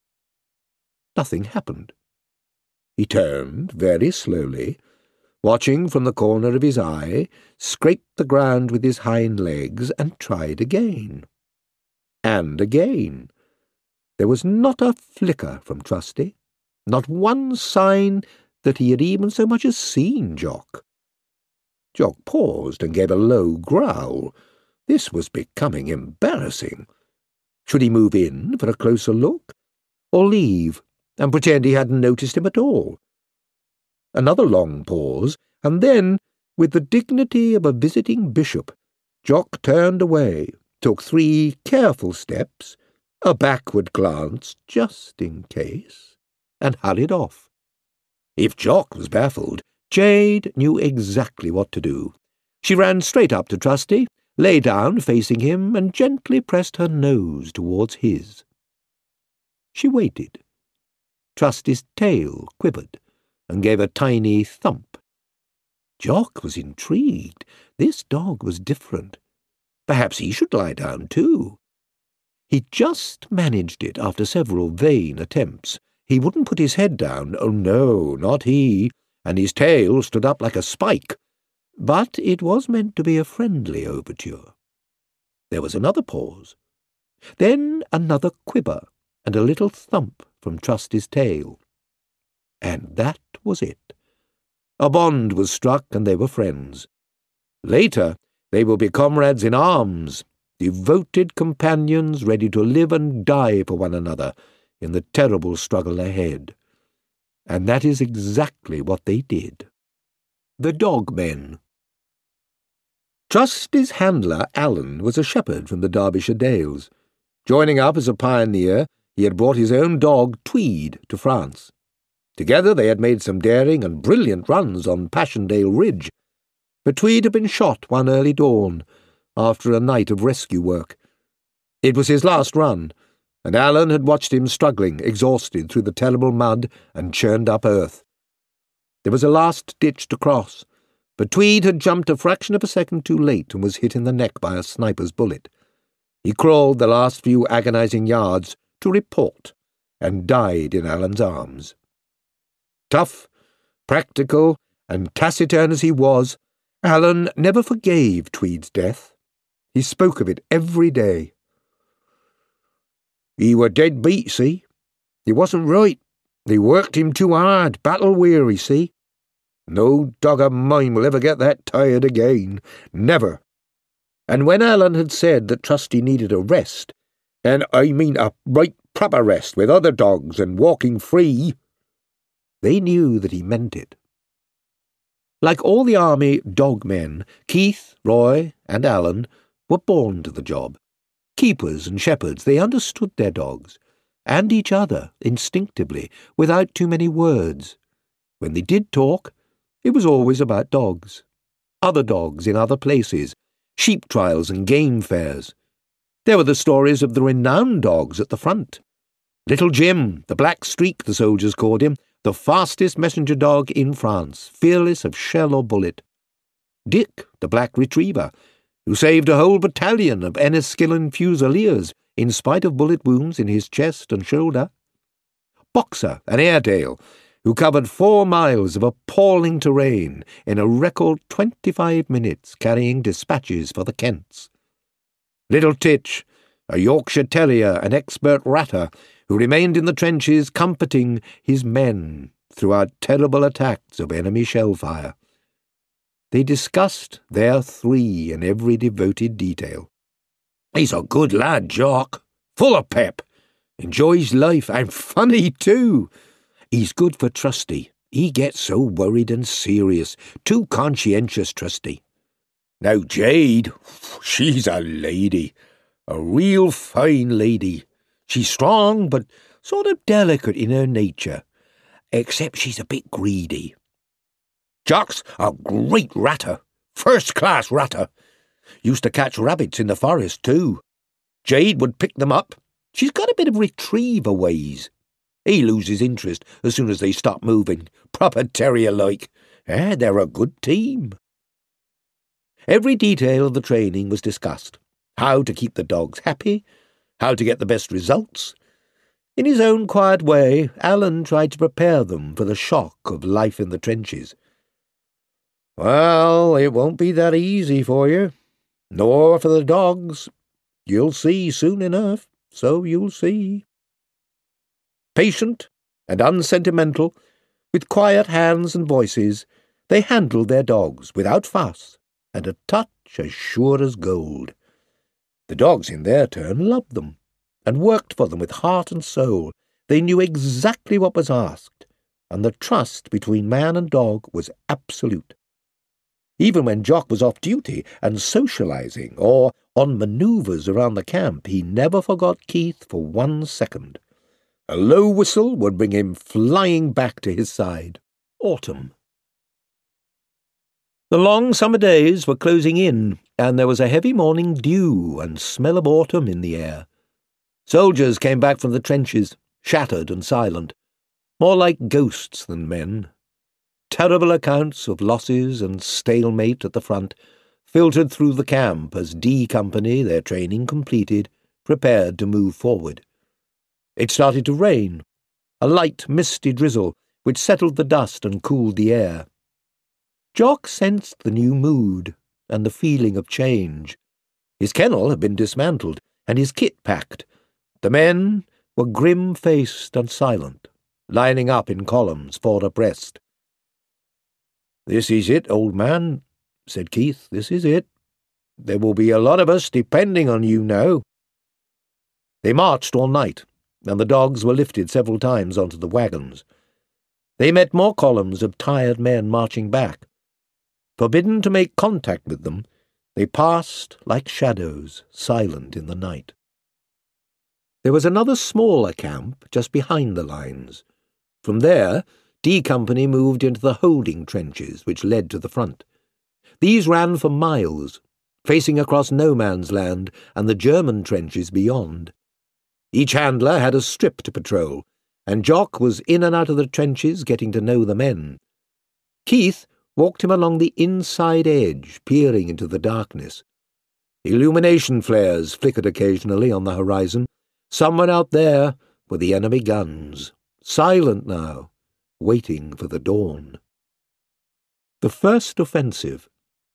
Speaker 1: Nothing happened. He turned very slowly, watching from the corner of his eye, scraped the ground with his hind legs, and tried again. And again. There was not a flicker from Trusty, not one sign that he had even so much as seen Jock. Jock paused and gave a low growl. This was becoming embarrassing. Should he move in for a closer look, or leave and pretend he hadn't noticed him at all? Another long pause, and then, with the dignity of a visiting bishop, Jock turned away, took 3 careful steps, a backward glance just in case, and hurried off. If Jock was baffled, Jade knew exactly what to do. She ran straight up to Trusty, lay down facing him, and gently pressed her nose towards his. She waited. Trusty's tail quivered and gave a tiny thump. Jock was intrigued. This dog was different. Perhaps he should lie down too. He just managed it after several vain attempts. He wouldn't put his head down, oh no, not he, and his tail stood up like a spike. But it was meant to be a friendly overture. There was another pause. Then another quiver and a little thump from Trusty's tail. And that was it. A bond was struck and they were friends. Later they will be comrades in arms, devoted companions ready to live and die for one another in the terrible struggle ahead. And that is exactly what they did. The Dogmen. Trusty's handler, Alan, was a shepherd from the Derbyshire Dales. Joining up as a pioneer, he had brought his own dog, Tweed, to France. Together they had made some daring and brilliant runs on Passchendaele Ridge, but Tweed had been shot one early dawn, after a night of rescue work. It was his last run, and Alan had watched him struggling, exhausted, through the terrible mud and churned up earth. There was a last ditch to cross, but Tweed had jumped a fraction of a second too late and was hit in the neck by a sniper's bullet. He crawled the last few agonizing yards to report, and died in Alan's arms. Tough, practical, and taciturn as he was, Alan never forgave Tweed's death. He spoke of it every day. "He were dead beat, see? He wasn't right. They worked him too hard, battle-weary, see? No dog of mine will ever get that tired again. Never." And when Alan had said that Trusty needed a rest, And I mean a right proper rest with other dogs and walking free." They knew that he meant it. Like all the army dog men, Keith, Roy, and Alan were born to the job. Keepers and shepherds, they understood their dogs, and each other instinctively, without too many words. When they did talk, it was always about dogs. Other dogs in other places, sheep trials and game fairs. There were the stories of the renowned dogs at the front. Little Jim, the Black Streak, the soldiers called him, the fastest messenger dog in France, fearless of shell or bullet. Dick, the Black Retriever, who saved a whole battalion of Enniskillen Fusiliers in spite of bullet wounds in his chest and shoulder. Boxer, an Airedale, who covered 4 miles of appalling terrain in a record 25 minutes carrying dispatches for the Kents. Little Titch, a Yorkshire Terrier, an expert ratter, who remained in the trenches comforting his men throughout terrible attacks of enemy shell fire. They discussed their 3 in every devoted detail. "He's a good lad, Jock, full of pep, enjoys life, and funny too. He's good for Trusty. He gets so worried and serious, too conscientious, Trusty. Now Jade, she's a lady, a real fine lady. She's strong, but sort of delicate in her nature, except she's a bit greedy. Jock's a great ratter, first-class ratter. Used to catch rabbits in the forest, too. Jade would pick them up. She's got a bit of retriever ways. He loses interest as soon as they stop moving, proper terrier-like. They're a good team." Every detail of the training was discussed. How to keep the dogs happy, how to get the best results. In his own quiet way, Alan tried to prepare them for the shock of life in the trenches. "Well, it won't be that easy for you, nor for the dogs. You'll see soon enough, so you'll see." Patient and unsentimental, with quiet hands and voices, they handled their dogs without fuss and a touch as sure as gold. The dogs, in their turn, loved them and worked for them with heart and soul. They knew exactly what was asked, and the trust between man and dog was absolute. Even when Jock was off duty and socializing or on manoeuvres around the camp, he never forgot Keith for 1 second. A low whistle would bring him flying back to his side. Autumn. The long summer days were closing in, and there was a heavy morning dew and smell of autumn in the air. Soldiers came back from the trenches, shattered and silent, more like ghosts than men. Terrible accounts of losses and stalemate at the front filtered through the camp as D Company, their training completed, prepared to move forward. It started to rain, a light, misty drizzle which settled the dust and cooled the air. Jock sensed the new mood and the feeling of change. His kennel had been dismantled and his kit packed. The men were grim-faced and silent, lining up in columns, 4 abreast. "This is it, old man," said Keith. "This is it. There will be a lot of us depending on you now." They marched all night, and the dogs were lifted several times onto the wagons. They met more columns of tired men marching back. Forbidden to make contact with them, they passed like shadows, silent in the night. There was another smaller camp just behind the lines. From there, D Company moved into the holding trenches which led to the front. These ran for miles, facing across no man's land and the German trenches beyond. Each handler had a strip to patrol, and Jock was in and out of the trenches getting to know the men. Keith walked him along the inside edge, peering into the darkness. Illumination flares flickered occasionally on the horizon. Somewhere out there were the enemy guns, silent now, waiting for the dawn. The first offensive.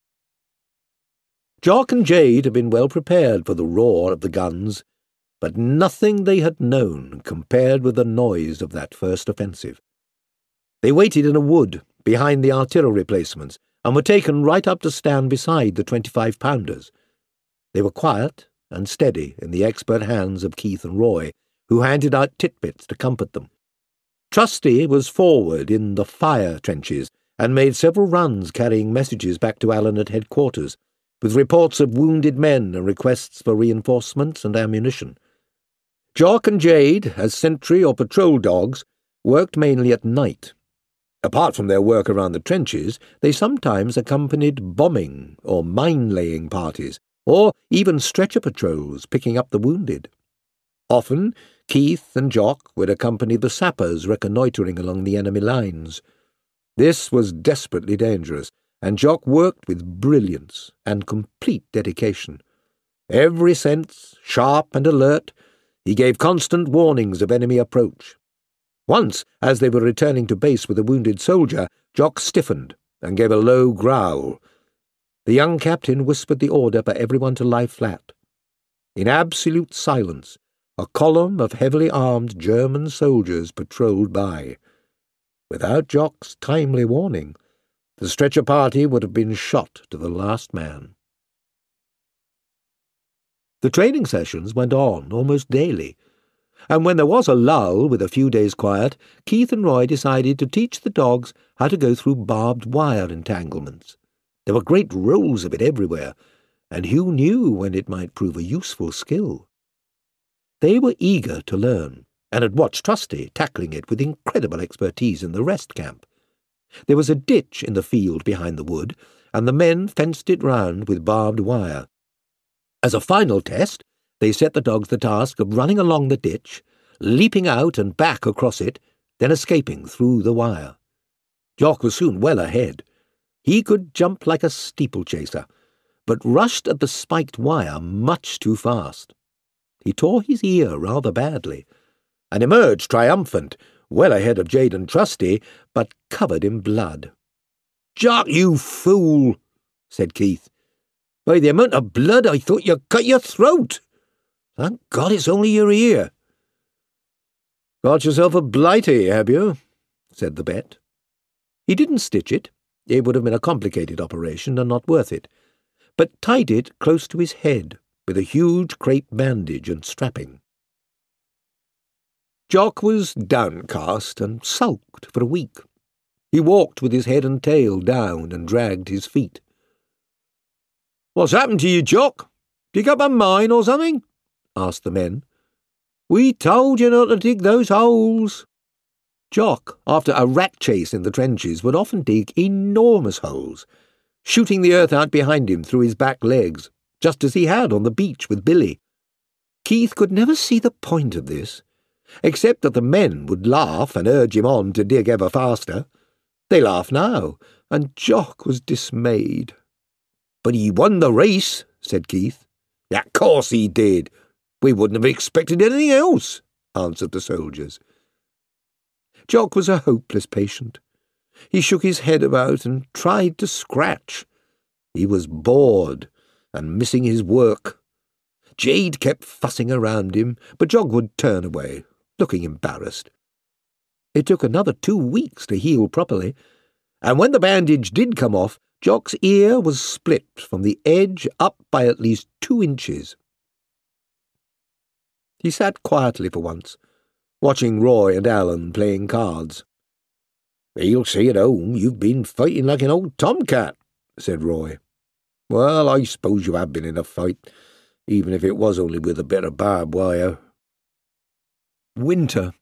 Speaker 1: Jock and Jade had been well prepared for the roar of the guns, but nothing they had known compared with the noise of that first offensive. They waited in a wood behind the artillery placements and were taken right up to stand beside the 25-pounders. They were quiet and steady in the expert hands of Keith and Roy, who handed out titbits to comfort them. Trusty was forward in the fire trenches and made several runs carrying messages back to Alan at headquarters, with reports of wounded men and requests for reinforcements and ammunition. Jock and Jade, as sentry or patrol dogs, worked mainly at night. Apart from their work around the trenches, they sometimes accompanied bombing or mine-laying parties, or even stretcher patrols picking up the wounded. Often, Keith and Jock would accompany the sappers reconnoitring along the enemy lines. This was desperately dangerous, and Jock worked with brilliance and complete dedication. Every sense, sharp and alert, he gave constant warnings of enemy approach. Once, as they were returning to base with a wounded soldier, Jock stiffened and gave a low growl. The young captain whispered the order for everyone to lie flat. In absolute silence, a column of heavily armed German soldiers patrolled by. Without Jock's timely warning, the stretcher party would have been shot to the last man. The training sessions went on almost daily, and when there was a lull with a few days' quiet, Keith and Roy decided to teach the dogs how to go through barbed wire entanglements. There were great rolls of it everywhere, and who knew when it might prove a useful skill? They were eager to learn, and had watched Trusty tackling it with incredible expertise in the rest camp. There was a ditch in the field behind the wood, and the men fenced it round with barbed wire. As a final test, they set the dogs the task of running along the ditch, leaping out and back across it, then escaping through the wire. Jock was soon well ahead. He could jump like a steeplechaser, but rushed at the spiked wire much too fast. He tore his ear rather badly, and emerged triumphant, well ahead of Jade and Trusty, but covered in blood. "Jock, you fool!" said Keith. "By the amount of blood, I thought you cut your throat. Thank God it's only your ear." "Got yourself a blighty, have you?" said the vet. He didn't stitch it. It would have been a complicated operation and not worth it, but tied it close to his head with a huge crepe bandage and strapping. Jock was downcast and sulked for a week. He walked with his head and tail down and dragged his feet. "What's happened to you, Jock? Dig up a mine or something?" asked the men. "We told you not to dig those holes." Jock, after a rat chase in the trenches, would often dig enormous holes, shooting the earth out behind him through his back legs, just as he had on the beach with Billy. Keith could never see the point of this, except that the men would laugh and urge him on to dig ever faster. They laughed now, and Jock was dismayed. "But he won the race," said Keith. "Of course he did. We wouldn't have expected anything else," answered the soldiers. Jock was a hopeless patient. He shook his head about and tried to scratch. He was bored and missing his work. Jade kept fussing around him, but Jock would turn away, looking embarrassed. It took another 2 weeks to heal properly, and when the bandage did come off, Jock's ear was split from the edge up by at least 2 inches. He sat quietly for once, watching Roy and Alan playing cards. "He'll say at home you've been fighting like an old tomcat," said Roy. "Well, I suppose you have been in a fight, even if it was only with a bit of barbed wire." Winter.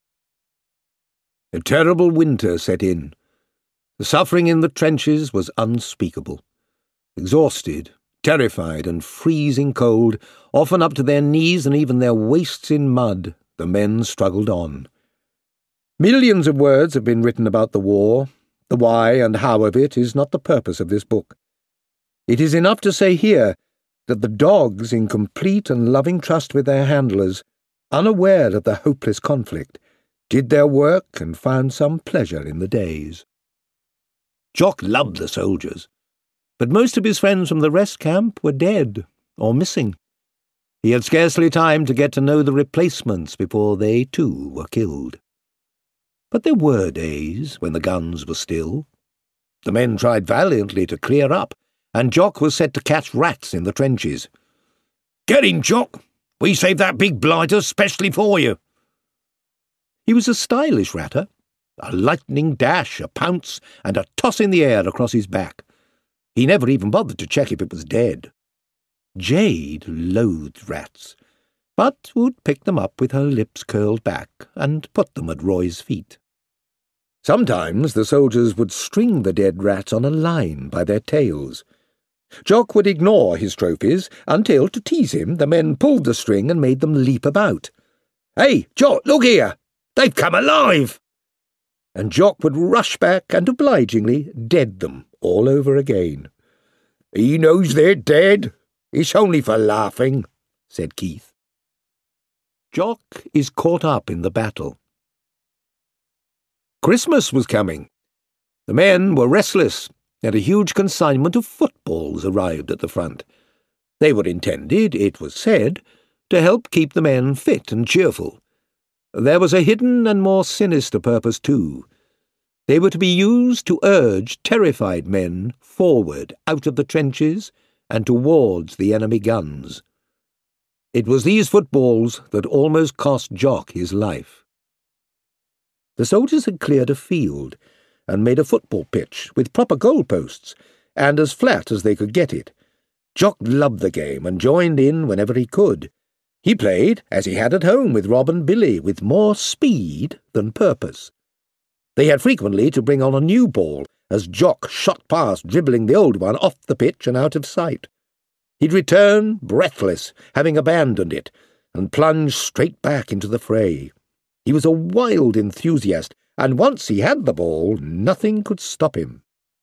Speaker 1: A terrible winter set in. The suffering in the trenches was unspeakable. Exhausted, terrified, and freezing cold, often up to their knees and even their waists in mud, the men struggled on. Millions of words have been written about the war. The why and how of it is not the purpose of this book. It is enough to say here that the dogs, in complete and loving trust with their handlers, unaware of the hopeless conflict, did their work and found some pleasure in the days. Jock loved the soldiers, but most of his friends from the rest camp were dead or missing. He had scarcely time to get to know the replacements before they too were killed. But there were days when the guns were still. The men tried valiantly to clear up, and Jock was set to catch rats in the trenches. Get him, Jock. We saved that big blighter specially for you. He was a stylish ratter, a lightning dash, a pounce, and a toss in the air across his back. He never even bothered to check if it was dead. Jade loathed rats, but would pick them up with her lips curled back and put them at Roy's feet. Sometimes the soldiers would string the dead rats on a line by their tails. Jock would ignore his trophies until, to tease him, the men pulled the string and made them leap about. "Hey, Jock, look here! They've come alive!" And Jock would rush back and obligingly dead them all over again. "He knows they're dead. It's only for laughing," said Keith. Jock is caught up in the battle. Christmas was coming. The men were restless, and a huge consignment of footballs arrived at the front. They were intended, it was said, to help keep the men fit and cheerful. There was a hidden and more sinister purpose, too. They were to be used to urge terrified men forward out of the trenches and towards the enemy guns. It was these footballs that almost cost Jock his life. The soldiers had cleared a field and made a football pitch with proper goalposts and as flat as they could get it. Jock loved the game and joined in whenever he could. He played, as he had at home with Rob and Billy, with more speed than purpose. They had frequently to bring on a new ball as Jock shot past, dribbling the old one off the pitch and out of sight. He'd return, breathless, having abandoned it, and plunge straight back into the fray. He was a wild enthusiast, and once he had the ball, nothing could stop him.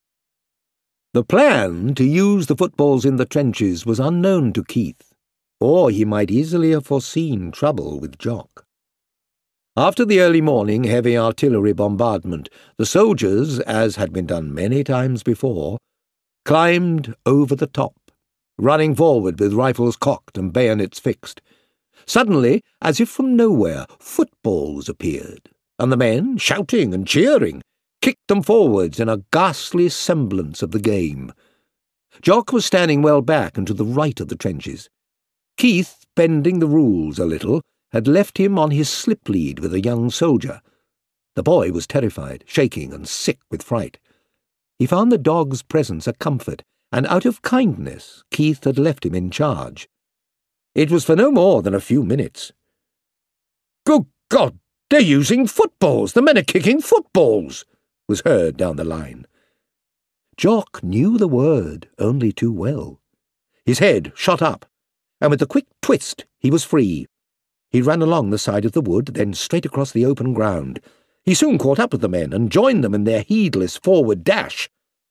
Speaker 1: The plan to use the footballs in the trenches was unknown to Keith, or he might easily have foreseen trouble with Jock. After the early morning heavy artillery bombardment, the soldiers, as had been done many times before, climbed over the top, running forward with rifles cocked and bayonets fixed. Suddenly, as if from nowhere, footballs appeared, and the men, shouting and cheering, kicked them forwards in a ghastly semblance of the game. Jock was standing well back and to the right of the trenches. Keith, bending the rules a little, had left him on his slip lead with a young soldier. The boy was terrified, shaking and sick with fright. He found the dog's presence a comfort, and out of kindness Keith had left him in charge. It was for no more than a few minutes. "Good God, they're using footballs! The men are kicking footballs!" was heard down the line. Jock knew the word only too well. His head shot up, and with a quick twist he was free. He ran along the side of the wood, then straight across the open ground. He soon caught up with the men and joined them in their heedless forward dash.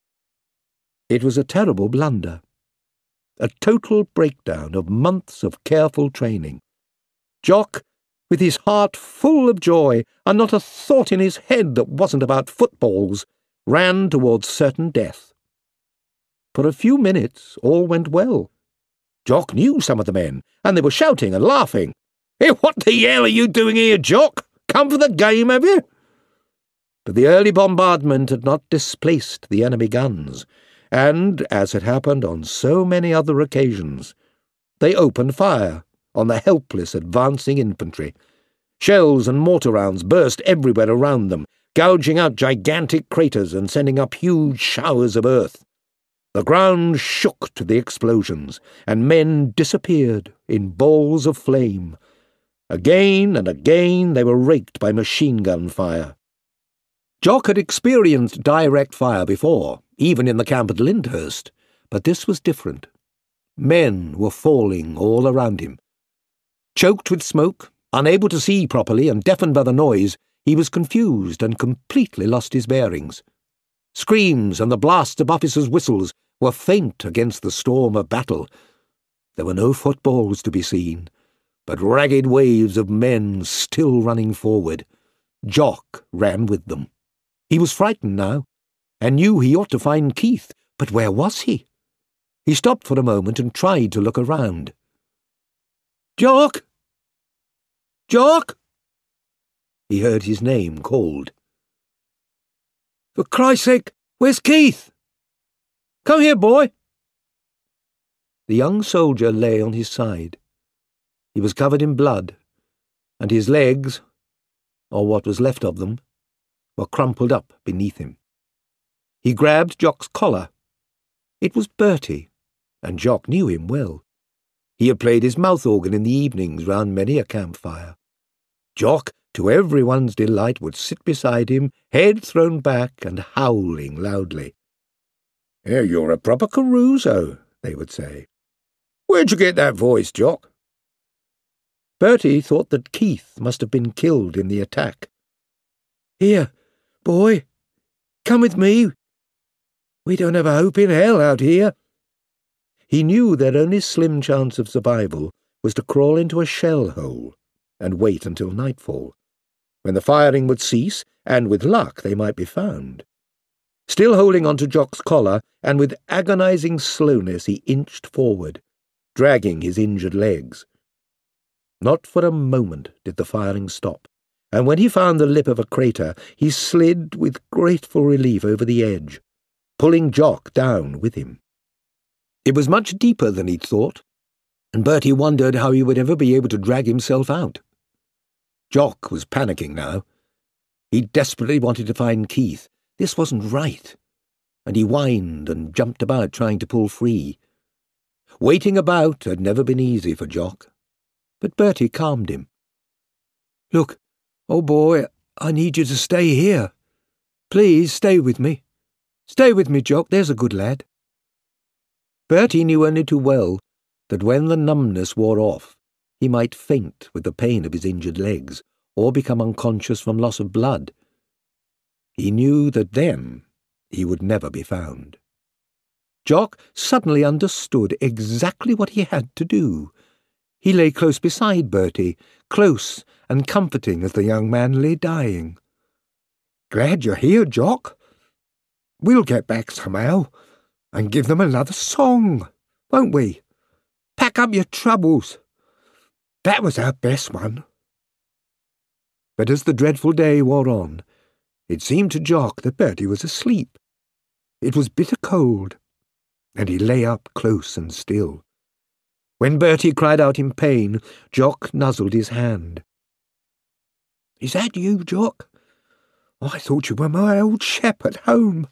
Speaker 1: It was a terrible blunder, a total breakdown of months of careful training. Jock, with his heart full of joy and not a thought in his head that wasn't about footballs, ran towards certain death. For a few minutes all went well. Jock knew some of the men, and they were shouting and laughing. "Hey, what the hell are you doing here, Jock? Come for the game, have you?" But the early bombardment had not displaced the enemy guns, and, as had happened on so many other occasions, they opened fire on the helpless advancing infantry. Shells and mortar rounds burst everywhere around them, gouging out gigantic craters and sending up huge showers of earth. The ground shook to the explosions, and men disappeared in balls of flame. Again and again they were raked by machine-gun fire. Jock had experienced direct fire before, even in the camp at Lyndhurst, but this was different. Men were falling all around him. Choked with smoke, unable to see properly and deafened by the noise, he was confused and completely lost his bearings. Screams and the blasts of officers' whistles were faint against the storm of battle. There were no footballs to be seen, but ragged waves of men still running forward. Jock ran with them. He was frightened now, and knew he ought to find Keith, but where was he? He stopped for a moment and tried to look around. "Jock! Jock!" He heard his name called. "For Christ's sake, where's Keith? Come here, boy!" The young soldier lay on his side, He was covered in blood, and his legs, or what was left of them, were crumpled up beneath him. He grabbed Jock's collar. It was Bertie, and Jock knew him well. He had played his mouth organ in the evenings round many a campfire. Jock, to everyone's delight, would sit beside him, head thrown back and howling loudly. "You're a proper Caruso," they would say. "Where'd you get that voice, Jock?" Bertie thought that Keith must have been killed in the attack. "Here, boy, come with me. We don't have a hope in hell out here." He knew their only slim chance of survival was to crawl into a shell hole and wait until nightfall, when the firing would cease, and with luck they might be found. Still holding on to Jock's collar, and with agonizing slowness he inched forward, dragging his injured legs. Not for a moment did the firing stop, and when he found the lip of a crater, he slid with grateful relief over the edge, pulling Jock down with him. It was much deeper than he'd thought, and Bertie wondered how he would ever be able to drag himself out. Jock was panicking now. He desperately wanted to find Keith. This wasn't right, and he whined and jumped about trying to pull free. Waiting about had never been easy for Jock, but Bertie calmed him. "Look, old boy, I need you to stay here. Please stay with me. Stay with me, Jock, there's a good lad." Bertie knew only too well that when the numbness wore off, he might faint with the pain of his injured legs, or become unconscious from loss of blood. He knew that then he would never be found. Jock suddenly understood exactly what he had to do. He lay close beside Bertie, close and comforting as the young man lay dying. "Glad you're here, Jock. We'll get back somehow and give them another song, won't we? Pack up your troubles. That was our best one." But as the dreadful day wore on, it seemed to Jock that Bertie was asleep. It was bitter cold, and he lay up close and still. When Bertie cried out in pain, Jock nuzzled his hand. "Is that you, Jock? I thought you were my old chap at home."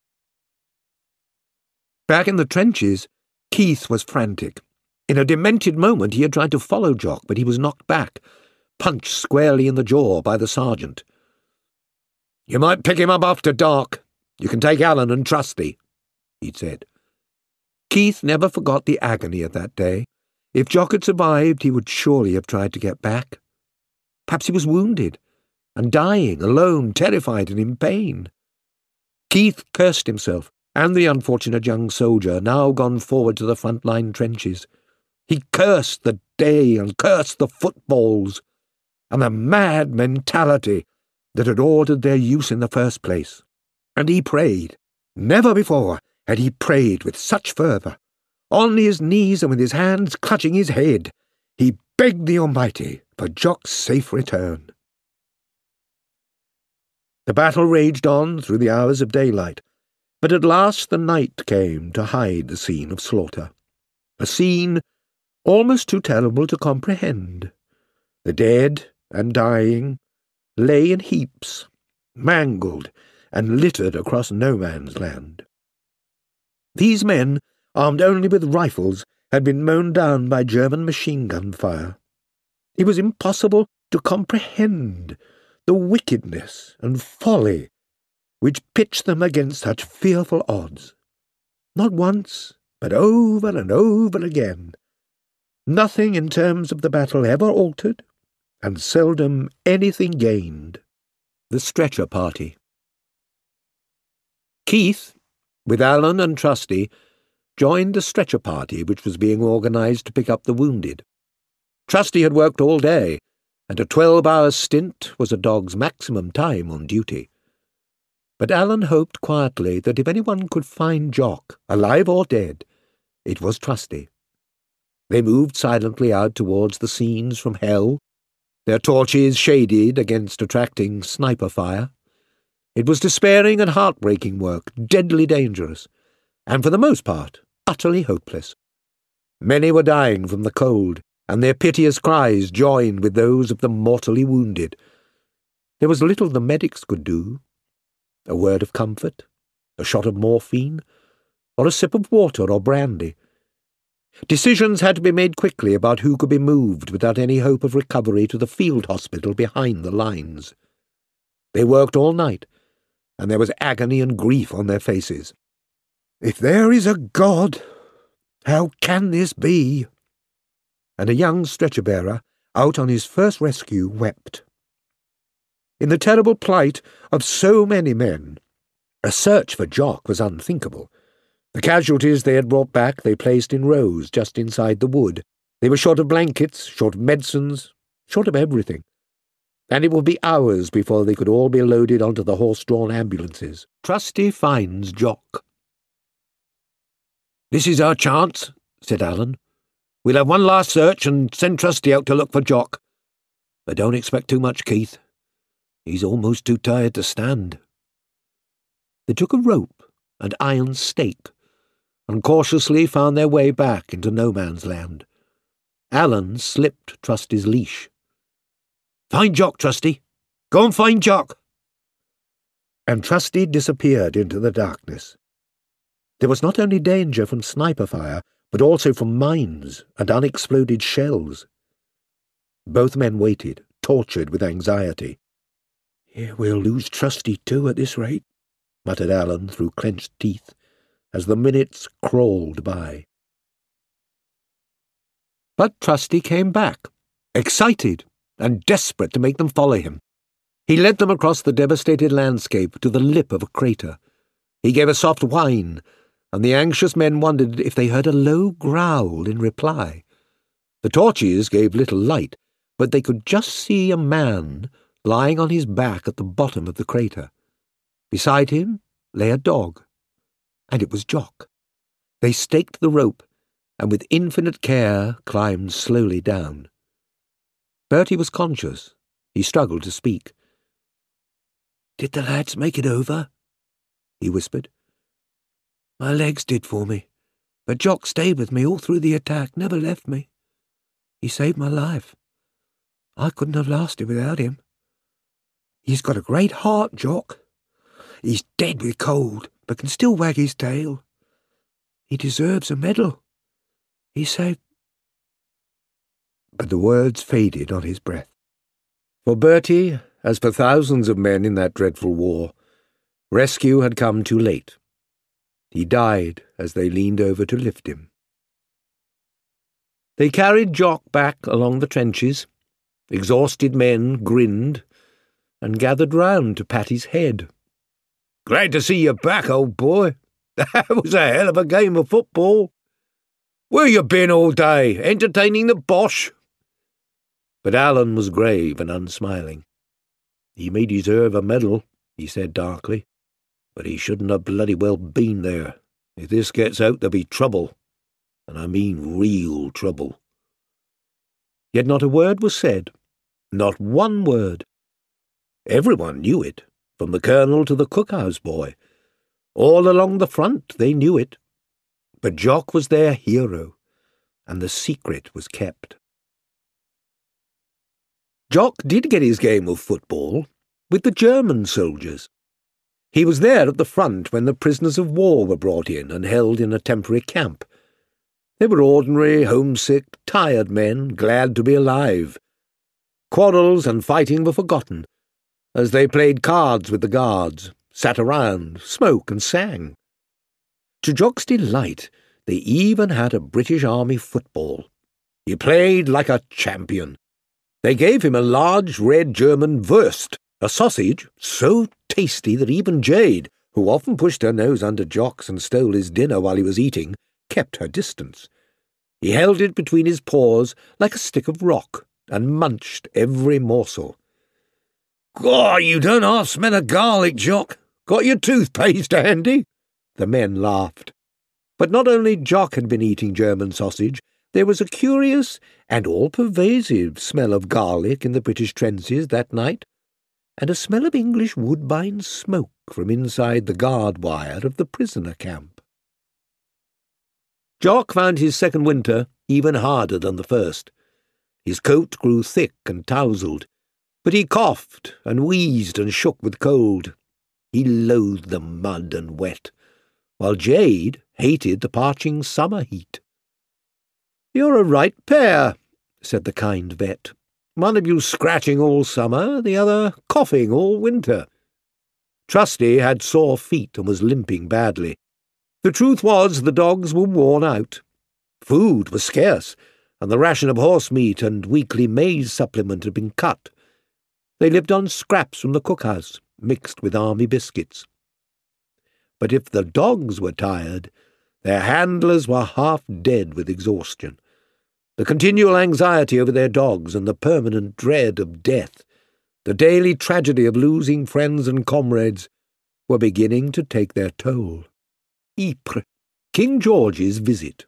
Speaker 1: Back in the trenches, Keith was frantic. In a demented moment he had tried to follow Jock, but he was knocked back, punched squarely in the jaw by the sergeant. "You might pick him up after dark. You can take Alan and Trusty," he'd said. Keith never forgot the agony of that day. If Jock had survived, he would surely have tried to get back. Perhaps he was wounded, and dying, alone, terrified and in pain. Keith cursed himself, and the unfortunate young soldier, now gone forward to the front-line trenches. He cursed the day and cursed the footballs, and the mad mentality that had ordered their use in the first place. And he prayed. Never before had he prayed with such fervour. On his knees and with his hands clutching his head, he begged the Almighty for Jock's safe return. The battle raged on through the hours of daylight, but at last the night came to hide the scene of slaughter, a scene almost too terrible to comprehend. The dead and dying lay in heaps, mangled and littered across no man's land. These men, armed only with rifles, had been mown down by German machine-gun fire. It was impossible to comprehend the wickedness and folly which pitched them against such fearful odds. Not once, but over and over again. Nothing in terms of the battle ever altered, and seldom anything gained. The stretcher party. Keith, with Alan and Trusty, joined the stretcher party which was being organised to pick up the wounded. Trusty had worked all day, and a 12-hour stint was a dog's maximum time on duty. But Alan hoped quietly that if anyone could find Jock, alive or dead, it was Trusty. They moved silently out towards the scenes from hell, their torches shaded against attracting sniper fire. It was despairing and heartbreaking work, deadly dangerous, and for the most part utterly hopeless. Many were dying from the cold, and their piteous cries joined with those of the mortally wounded. There was little the medics could do. A word of comfort, a shot of morphine, or a sip of water or brandy. Decisions had to be made quickly about who could be moved without any hope of recovery to the field hospital behind the lines. They worked all night, and there was agony and grief on their faces. "If there is a God, how can this be?" And a young stretcher-bearer, out on his first rescue, wept. In the terrible plight of so many men, a search for Jock was unthinkable. The casualties they had brought back they placed in rows just inside the wood. They were short of blankets, short of medicines, short of everything. And it would be hours before they could all be loaded onto the horse-drawn ambulances. Trusty finds Jock. "This is our chance," said Alan. "We'll have one last search and send Trusty out to look for Jock. But don't expect too much, Keith. He's almost too tired to stand." They took a rope and iron stake and cautiously found their way back into no man's land. Alan slipped Trusty's leash. "Find Jock, Trusty. Go and find Jock." And Trusty disappeared into the darkness. There was not only danger from sniper fire, but also from mines and unexploded shells. Both men waited, tortured with anxiety. "We'll lose Trusty too at this rate," muttered Alan through clenched teeth, as the minutes crawled by. But Trusty came back, excited and desperate to make them follow him. He led them across the devastated landscape to the lip of a crater. He gave a soft whine, and the anxious men wondered if they heard a low growl in reply. The torches gave little light, but they could just see a man lying on his back at the bottom of the crater. Beside him lay a dog, and it was Jock. They staked the rope, and with infinite care climbed slowly down. Bertie was conscious. He struggled to speak. "Did the lads make it over?" he whispered. "My legs did for me, but Jock stayed with me all through the attack, never left me. He saved my life. I couldn't have lasted without him. He's got a great heart, Jock. He's dead with cold, but can still wag his tail. He deserves a medal. He saved—" But the words faded on his breath. For Bertie, as for thousands of men in that dreadful war, rescue had come too late. He died as they leaned over to lift him. They carried Jock back along the trenches. Exhausted men grinned and gathered round to pat his head. "Glad to see you back, old boy. That was a hell of a game of football. Where you been all day, entertaining the Boche?" But Alan was grave and unsmiling. "He may deserve a medal," he said darkly, "but he shouldn't have bloody well been there. If this gets out, there'll be trouble, and I mean real trouble." Yet not a word was said, not one word. Everyone knew it, from the colonel to the cookhouse boy. All along the front they knew it. But Jock was their hero, and the secret was kept. Jock did get his game of football with the German soldiers. He was there at the front when the prisoners of war were brought in and held in a temporary camp. They were ordinary, homesick, tired men, glad to be alive. Quarrels and fighting were forgotten, as they played cards with the guards, sat around, smoked and sang. To Jock's delight, they even had a British Army football. He played like a champion. They gave him a large red German Wurst, a sausage so tasty that even Jade, who often pushed her nose under Jock's and stole his dinner while he was eating, kept her distance. He held it between his paws like a stick of rock and munched every morsel. "God, you don't half smell of garlic, Jock. Got your toothpaste handy?" The men laughed. But not only Jock had been eating German sausage, there was a curious and all-pervasive smell of garlic in the British trenches that night, and a smell of English woodbine smoke from inside the guard wire of the prisoner camp. Jock found his second winter even harder than the first. His coat grew thick and tousled, but he coughed and wheezed and shook with cold. He loathed the mud and wet, while Jade hated the parching summer heat. "You're a right pair," said the kind vet. "One of you scratching all summer, the other coughing all winter." Trusty had sore feet and was limping badly. The truth was the dogs were worn out. Food was scarce, and the ration of horse meat and weekly maize supplement had been cut. They lived on scraps from the cookhouse, mixed with army biscuits. But if the dogs were tired, their handlers were half dead with exhaustion. The continual anxiety over their dogs and the permanent dread of death, the daily tragedy of losing friends and comrades, were beginning to take their toll. Ypres, King George's visit.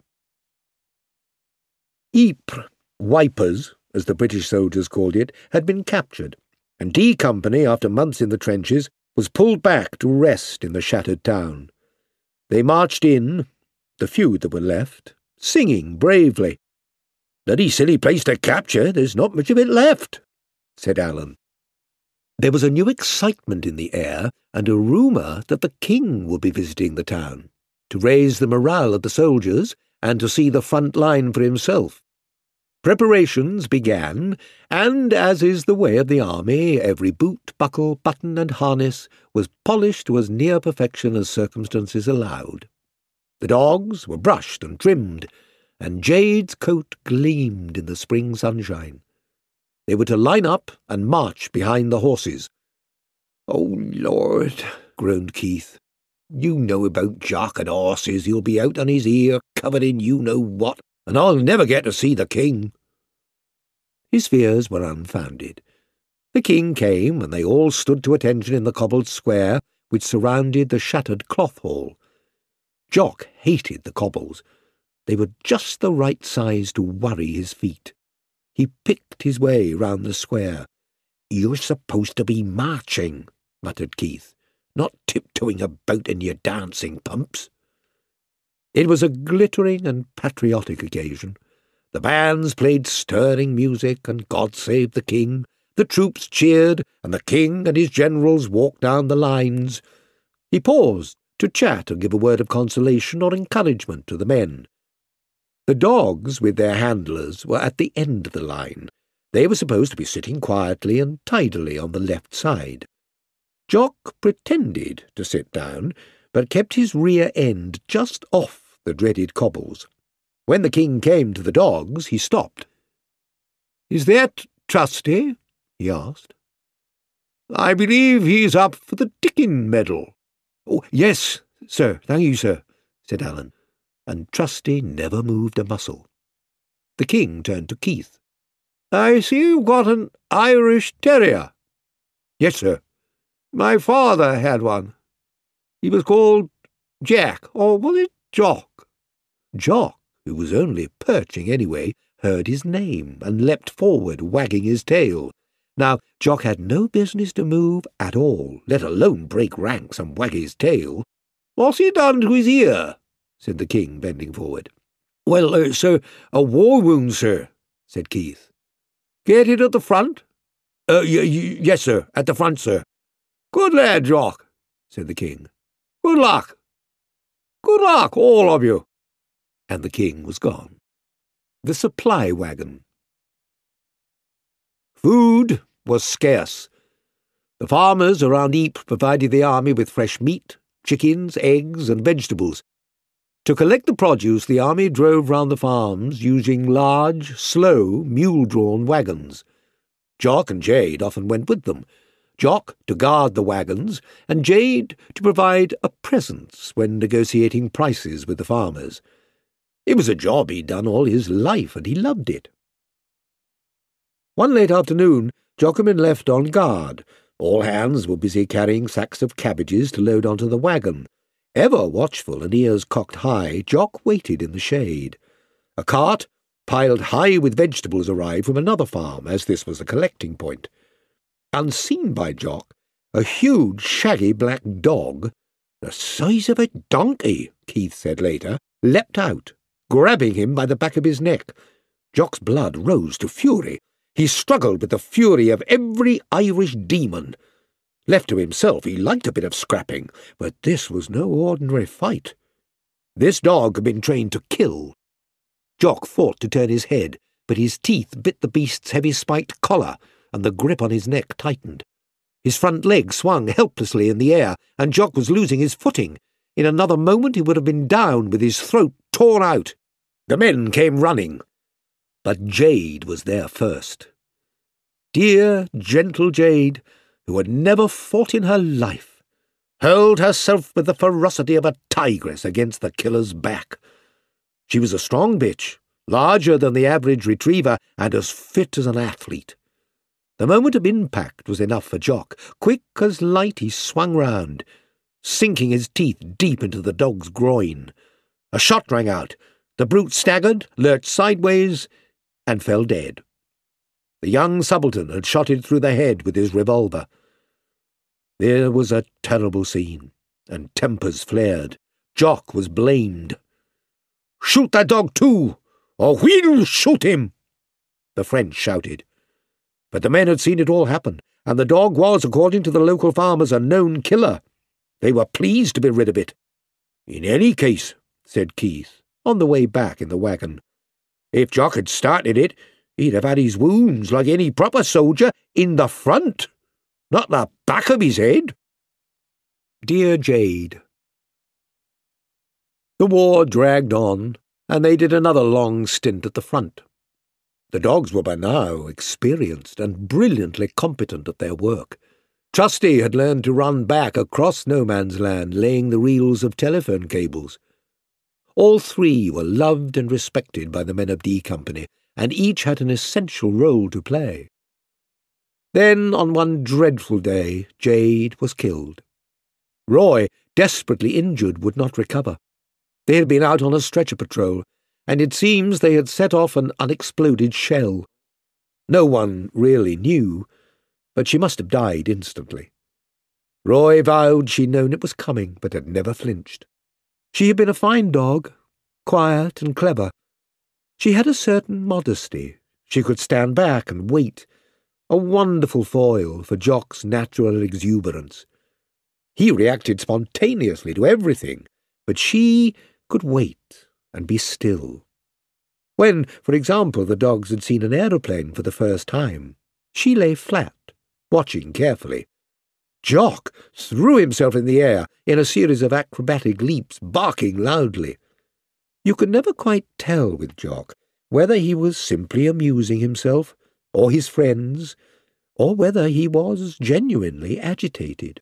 Speaker 1: Ypres, Wipers, as the British soldiers called it, had been captured, and D Company, after months in the trenches, was pulled back to rest in the shattered town. They marched in, the few that were left, singing bravely. "Bloody silly place to capture, there's not much of it left," said Alan. There was a new excitement in the air and a rumour that the king would be visiting the town, to raise the morale of the soldiers and to see the front line for himself. Preparations began, and, as is the way of the army, every boot, buckle, button and harness was polished to as near perfection as circumstances allowed. The dogs were brushed and trimmed, and Jade's coat gleamed in the spring sunshine. They were to line up and march behind the horses. "Oh, Lord," groaned Keith. "You know about Jock and horses. He'll be out on his ear, covered in you-know-what, and I'll never get to see the king." His fears were unfounded. The king came, and they all stood to attention in the cobbled square which surrounded the shattered cloth hall. Jock hated the cobbles. They were just the right size to worry his feet. He picked his way round the square. "You're supposed to be marching," muttered Keith, "not tiptoeing about in your dancing pumps." It was a glittering and patriotic occasion. The bands played stirring music, and God Save the King. The troops cheered, and the king and his generals walked down the lines. He paused to chat and give a word of consolation or encouragement to the men. The dogs, with their handlers, were at the end of the line. They were supposed to be sitting quietly and tidily on the left side. Jock pretended to sit down, but kept his rear end just off the dreaded cobbles. When the king came to the dogs, he stopped. "Is that Trusty?" he asked. "I believe he's up for the Dickin medal." "Oh, yes, sir, thank you, sir," said Alan, and Trusty never moved a muscle. The king turned to Keith. "I see you've got an Irish Terrier." "Yes, sir. My father had one. He was called Jack, or was it Jock?" Jock, who was only perching anyway, heard his name and leapt forward, wagging his tail. Now, Jock had no business to move at all, let alone break ranks and wag his tail. "What's he done to his ear?" said the king, bending forward. "Well, sir, a war wound, sir," said Keith. "Get it at the front?" Yes, sir, at the front, sir." "Good lad, Jock," said the king. "Good luck. Good luck, all of you." And the king was gone. The supply wagon. Food was scarce. The farmers around Ypres provided the army with fresh meat, chickens, eggs, and vegetables. To collect the produce, the army drove round the farms using large, slow, mule-drawn wagons. Jock and Jade often went with them. Jock to guard the wagons, and Jade to provide a presence when negotiating prices with the farmers. It was a job he'd done all his life, and he loved it. One late afternoon, Jock had been left on guard. All hands were busy carrying sacks of cabbages to load onto the wagon. Ever watchful and ears cocked high, Jock waited in the shade. A cart, piled high with vegetables, arrived from another farm, as this was a collecting point. Unseen by Jock, a huge, shaggy black dog, the size of a donkey, Keith said later, leapt out, grabbing him by the back of his neck. Jock's blood rose to fury. He struggled with the fury of every Irish demon. Left to himself, he liked a bit of scrapping, but this was no ordinary fight. This dog had been trained to kill. Jock fought to turn his head, but his teeth bit the beast's heavy-spiked collar, and the grip on his neck tightened. His front leg swung helplessly in the air, and Jock was losing his footing. In another moment he would have been down with his throat torn out. The men came running, but Jade was there first. Dear, gentle Jade, who had never fought in her life, hurled herself with the ferocity of a tigress against the killer's back. She was a strong bitch, larger than the average retriever, and as fit as an athlete. The moment of impact was enough for Jock. Quick as light he swung round, sinking his teeth deep into the dog's groin. A shot rang out. The brute staggered, lurched sideways, and fell dead. The young subaltern had shot it through the head with his revolver. There was a terrible scene, and tempers flared. Jock was blamed. "Shoot that dog too, or we'll shoot him!" the French shouted. But the men had seen it all happen, and the dog was, according to the local farmers, a known killer. They were pleased to be rid of it. "In any case," said Keith, on the way back in the wagon, "if Jock had started it, he'd have had his wounds, like any proper soldier, in the front, not the back of his head." Dear Jade. The war dragged on, and they did another long stint at the front. The dogs were by now experienced and brilliantly competent at their work. Trusty had learned to run back across no man's land, laying the reels of telephone cables. All three were loved and respected by the men of D Company, and each had an essential role to play. Then, on one dreadful day, Jade was killed. Roy, desperately injured, would not recover. They had been out on a stretcher patrol, and it seems they had set off an unexploded shell. No one really knew, but she must have died instantly. Roy vowed she'd known it was coming, but had never flinched. She had been a fine dog, quiet and clever. She had a certain modesty. She could stand back and wait, a wonderful foil for Jock's natural exuberance. He reacted spontaneously to everything, but she could wait and be still. When, for example, the dogs had seen an aeroplane for the first time, she lay flat, watching carefully. Jock threw himself in the air in a series of acrobatic leaps, barking loudly. You could never quite tell with Jock whether he was simply amusing himself, or his friends, or whether he was genuinely agitated.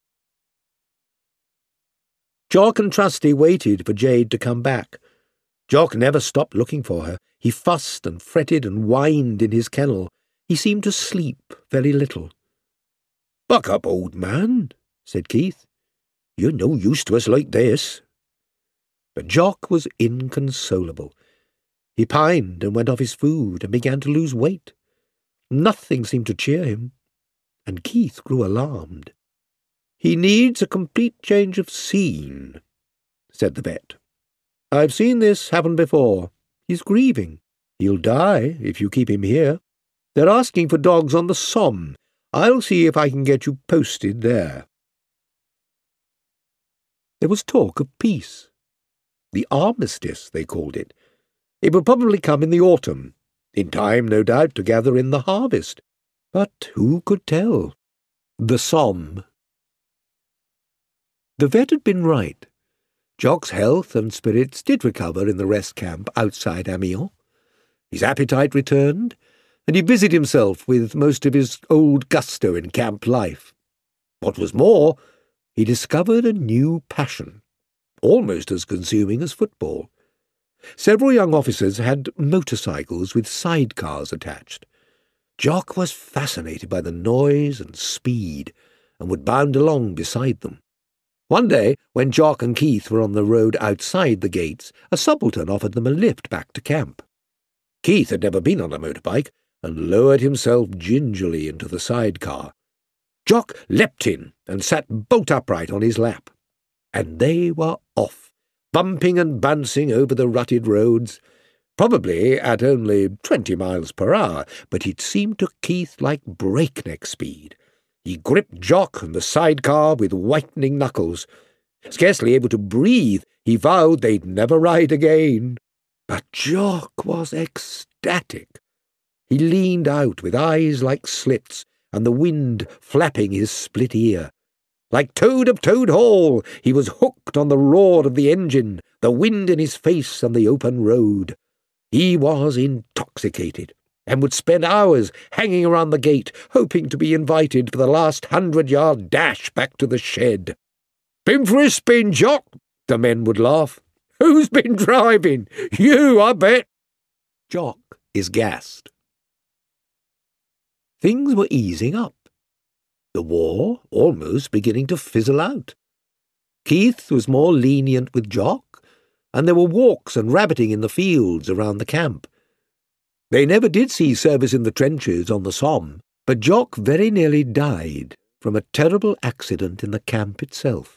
Speaker 1: Jock and Trusty waited for Jade to come back. Jock never stopped looking for her. He fussed and fretted and whined in his kennel. He seemed to sleep very little. "Buck up, old man," said Keith. "You're no use to us like this." But Jock was inconsolable. He pined and went off his food and began to lose weight. Nothing seemed to cheer him, and Keith grew alarmed. "He needs a complete change of scene," said the vet. "I've seen this happen before. He's grieving. He'll die if you keep him here. They're asking for dogs on the Somme. I'll see if I can get you posted there." There was talk of peace. The armistice, they called it. It would probably come in the autumn, in time, no doubt, to gather in the harvest. But who could tell? The Somme. The vet had been right. Jock's health and spirits did recover in the rest camp outside Amiens. His appetite returned, and he busied himself with most of his old gusto in camp life. What was more, he discovered a new passion, almost as consuming as football. Several young officers had motorcycles with sidecars attached. Jock was fascinated by the noise and speed, and would bound along beside them. One day, when Jock and Keith were on the road outside the gates, a subaltern offered them a lift back to camp. Keith had never been on a motorbike, and lowered himself gingerly into the sidecar. Jock leapt in and sat bolt upright on his lap, and they were off, bumping and bouncing over the rutted roads. probably at only 20 miles per hour, but it seemed to Keith like breakneck speed. He gripped Jock and the sidecar with whitening knuckles. Scarcely able to breathe, he vowed they'd never ride again. But Jock was ecstatic. He leaned out with eyes like slits and the wind flapping his split ear. Like Toad of Toad Hall, he was hooked on the roar of the engine, the wind in his face and the open road. He was intoxicated, and would spend hours hanging around the gate, hoping to be invited for the last 100-yard dash back to the shed. "Been for a spin, Jock?" the men would laugh. "Who's been driving? You, I bet." Jock is gassed. Things were easing up. The war almost beginning to fizzle out. Keith was more lenient with Jock, and there were walks and rabbiting in the fields around the camp. They never did see service in the trenches on the Somme, but Jock very nearly died from a terrible accident in the camp itself.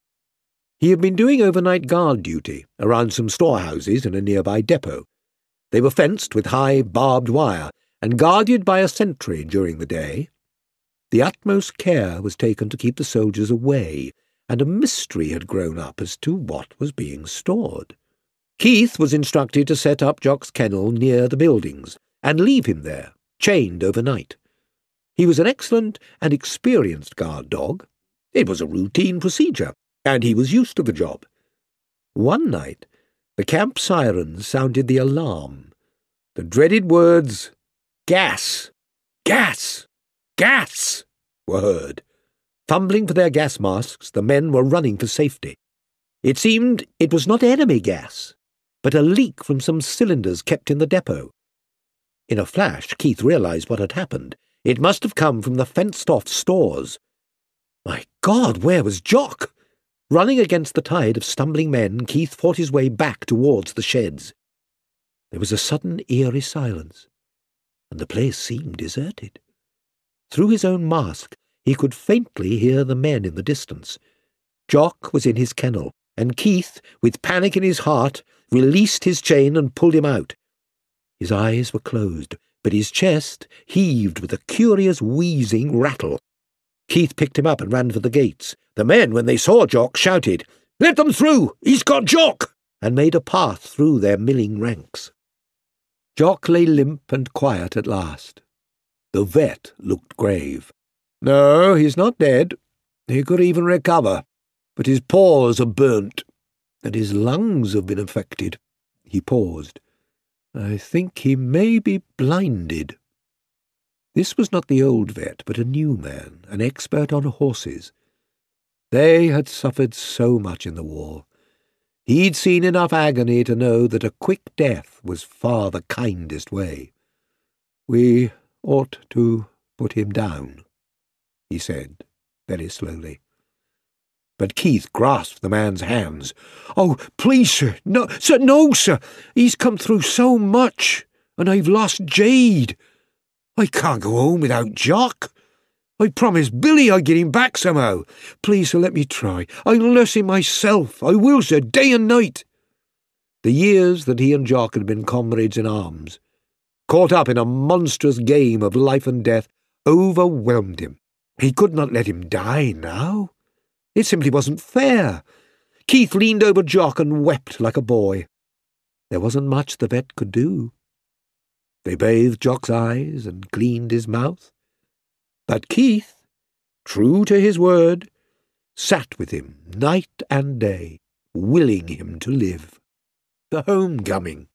Speaker 1: He had been doing overnight guard duty around some storehouses in a nearby depot. They were fenced with high barbed wire and guarded by a sentry during the day. The utmost care was taken to keep the soldiers away, and a mystery had grown up as to what was being stored. Keith was instructed to set up Jock's kennel near the buildings and leave him there, chained overnight. He was an excellent and experienced guard dog. It was a routine procedure, and he was used to the job. One night, the camp sirens sounded the alarm. The dreaded words, "Gas! Gas! Gas!" were heard. Fumbling for their gas masks, the men were running for safety. It seemed it was not enemy gas, but a leak from some cylinders kept in the depot. In a flash, Keith realized what had happened. It must have come from the fenced-off stores. My God, where was Jock? Running against the tide of stumbling men, Keith fought his way back towards the sheds. There was a sudden eerie silence, and the place seemed deserted. Through his own mask, he could faintly hear the men in the distance. Jock was in his kennel, and Keith, with panic in his heart, released his chain and pulled him out. His eyes were closed, but his chest heaved with a curious wheezing rattle. Keith picked him up and ran for the gates. The men, when they saw Jock, shouted, "Let them through! He's got Jock!" and made a path through their milling ranks. Jock lay limp and quiet at last. The vet looked grave. "No, he's not dead. He could even recover, but his paws are burnt, and his lungs have been affected." He paused. "I think he may be blinded." This was not the old vet, but a new man, an expert on horses. They had suffered so much in the war. He'd seen enough agony to know that a quick death was far the kindest way. "We ought to put him down," he said, very slowly. But Keith grasped the man's hands. "Oh, please, sir, no, sir, no, sir. He's come through so much, and I've lost Jade. I can't go home without Jock. I promised Billy I'd get him back somehow. Please, sir, let me try. I'll nurse him myself. I will, sir, day and night." The years that he and Jock had been comrades in arms, caught up in a monstrous game of life and death, overwhelmed him. He could not let him die now. It simply wasn't fair. Keith leaned over Jock and wept like a boy. There wasn't much the vet could do. They bathed Jock's eyes and cleaned his mouth. But Keith, true to his word, sat with him night and day, willing him to live. The homecoming.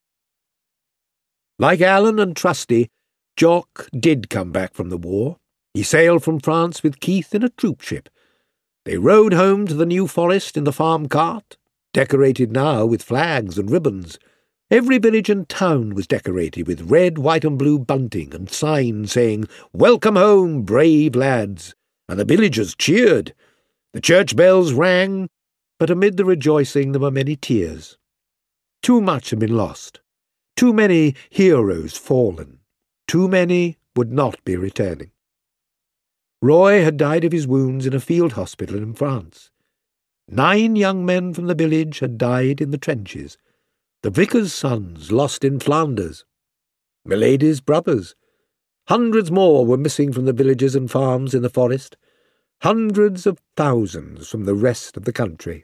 Speaker 1: Like Alan and Trusty, Jock did come back from the war. He sailed from France with Keith in a troop ship. They rode home to the New Forest in the farm cart, decorated now with flags and ribbons. Every village and town was decorated with red, white and blue bunting and signs saying, "Welcome home, brave lads," and the villagers cheered. The church bells rang, but amid the rejoicing there were many tears. Too much had been lost. Too many heroes fallen. Too many would not be returning. Roy had died of his wounds in a field hospital in France. 9 young men from the village had died in the trenches. the vicar's sons lost in Flanders, Milady's brothers. Hundreds more were missing from the villages and farms in the forest, hundreds of thousands from the rest of the country.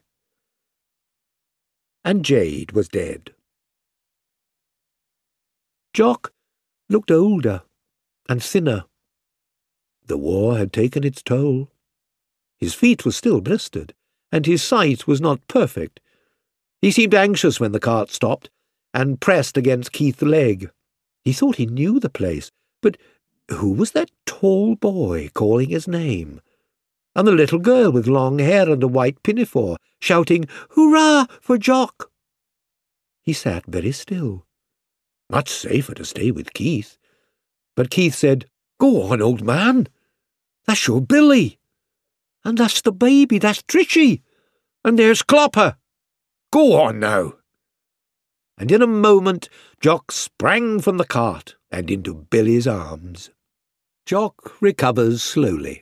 Speaker 1: And Jade was dead. Jock looked older and thinner. The war had taken its toll. His feet were still blistered, and his sight was not perfect. He seemed anxious when the cart stopped, and pressed against Keith's leg. He thought he knew the place, but who was that tall boy calling his name? And the little girl with long hair and a white pinafore, shouting, "Hurrah for Jock!" He sat very still. Much safer to stay with Keith. But Keith said, "Go on, old man. That's your Billy. And that's the baby, that's Trishy. And there's Clopper. Go on now." And in a moment Jock sprang from the cart and into Billy's arms. Jock recovers slowly.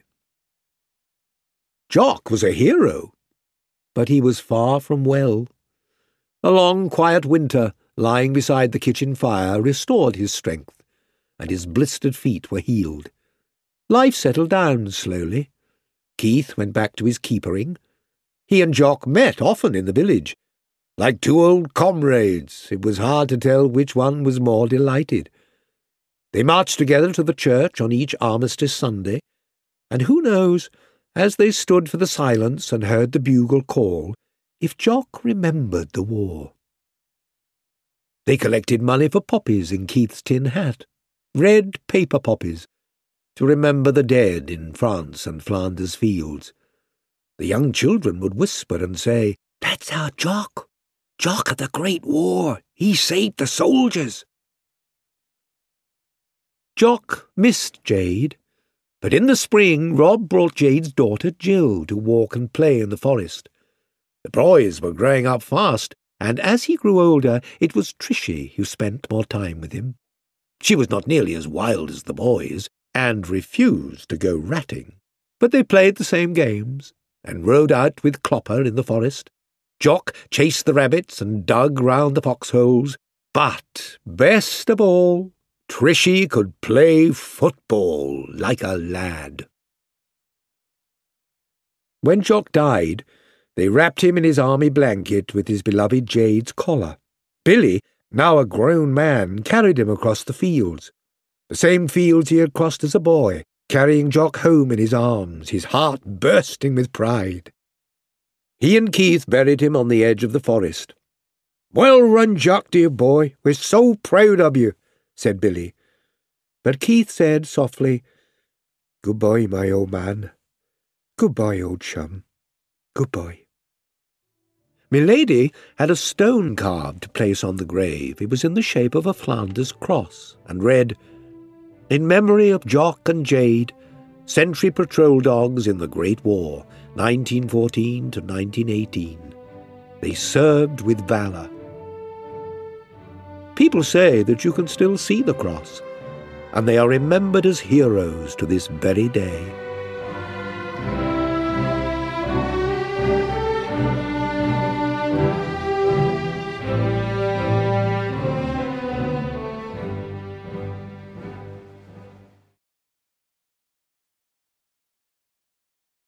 Speaker 1: Jock was a hero, but he was far from well. A long, quiet winter, lying beside the kitchen fire, restored his strength, and his blistered feet were healed. Life settled down slowly. Keith went back to his keepering. He and Jock met often in the village. Like two old comrades, it was hard to tell which one was more delighted. They marched together to the church on each Armistice Sunday, and who knows, as they stood for the silence and heard the bugle call, if Jock remembered the war. They collected money for poppies in Keith's tin hat, red paper poppies, to remember the dead in France and Flanders fields. The young children would whisper and say, "That's our Jock. Jock of the Great War. He saved the soldiers." Jock missed Jade, but in the spring Rob brought Jade's daughter Jill to walk and play in the forest. The boys were growing up fast, and as he grew older it was Trishy who spent more time with him. She was not nearly as wild as the boys, and refused to go ratting, but they played the same games, and rode out with Clopper in the forest. Jock chased the rabbits and dug round the foxholes, but, best of all, Trishy could play football like a lad. When Jock died, they wrapped him in his army blanket with his beloved Jade's collar. Billy, now a grown man, carried him across the fields, the same fields he had crossed as a boy, carrying Jock home in his arms, his heart bursting with pride. He and Keith buried him on the edge of the forest. "Well run, Jock, dear boy. We're so proud of you," said Billy. But Keith said softly, "Goodbye, my old man. Goodbye, old chum. Goodbye." Milady had a stone carved to place on the grave. It was in the shape of a Flanders cross, and read, "In memory of Jock and Jade, sentry patrol dogs in the Great War, 1914 to 1918. They served with valor." People say that you can still see the cross, and they are remembered as heroes to this very day.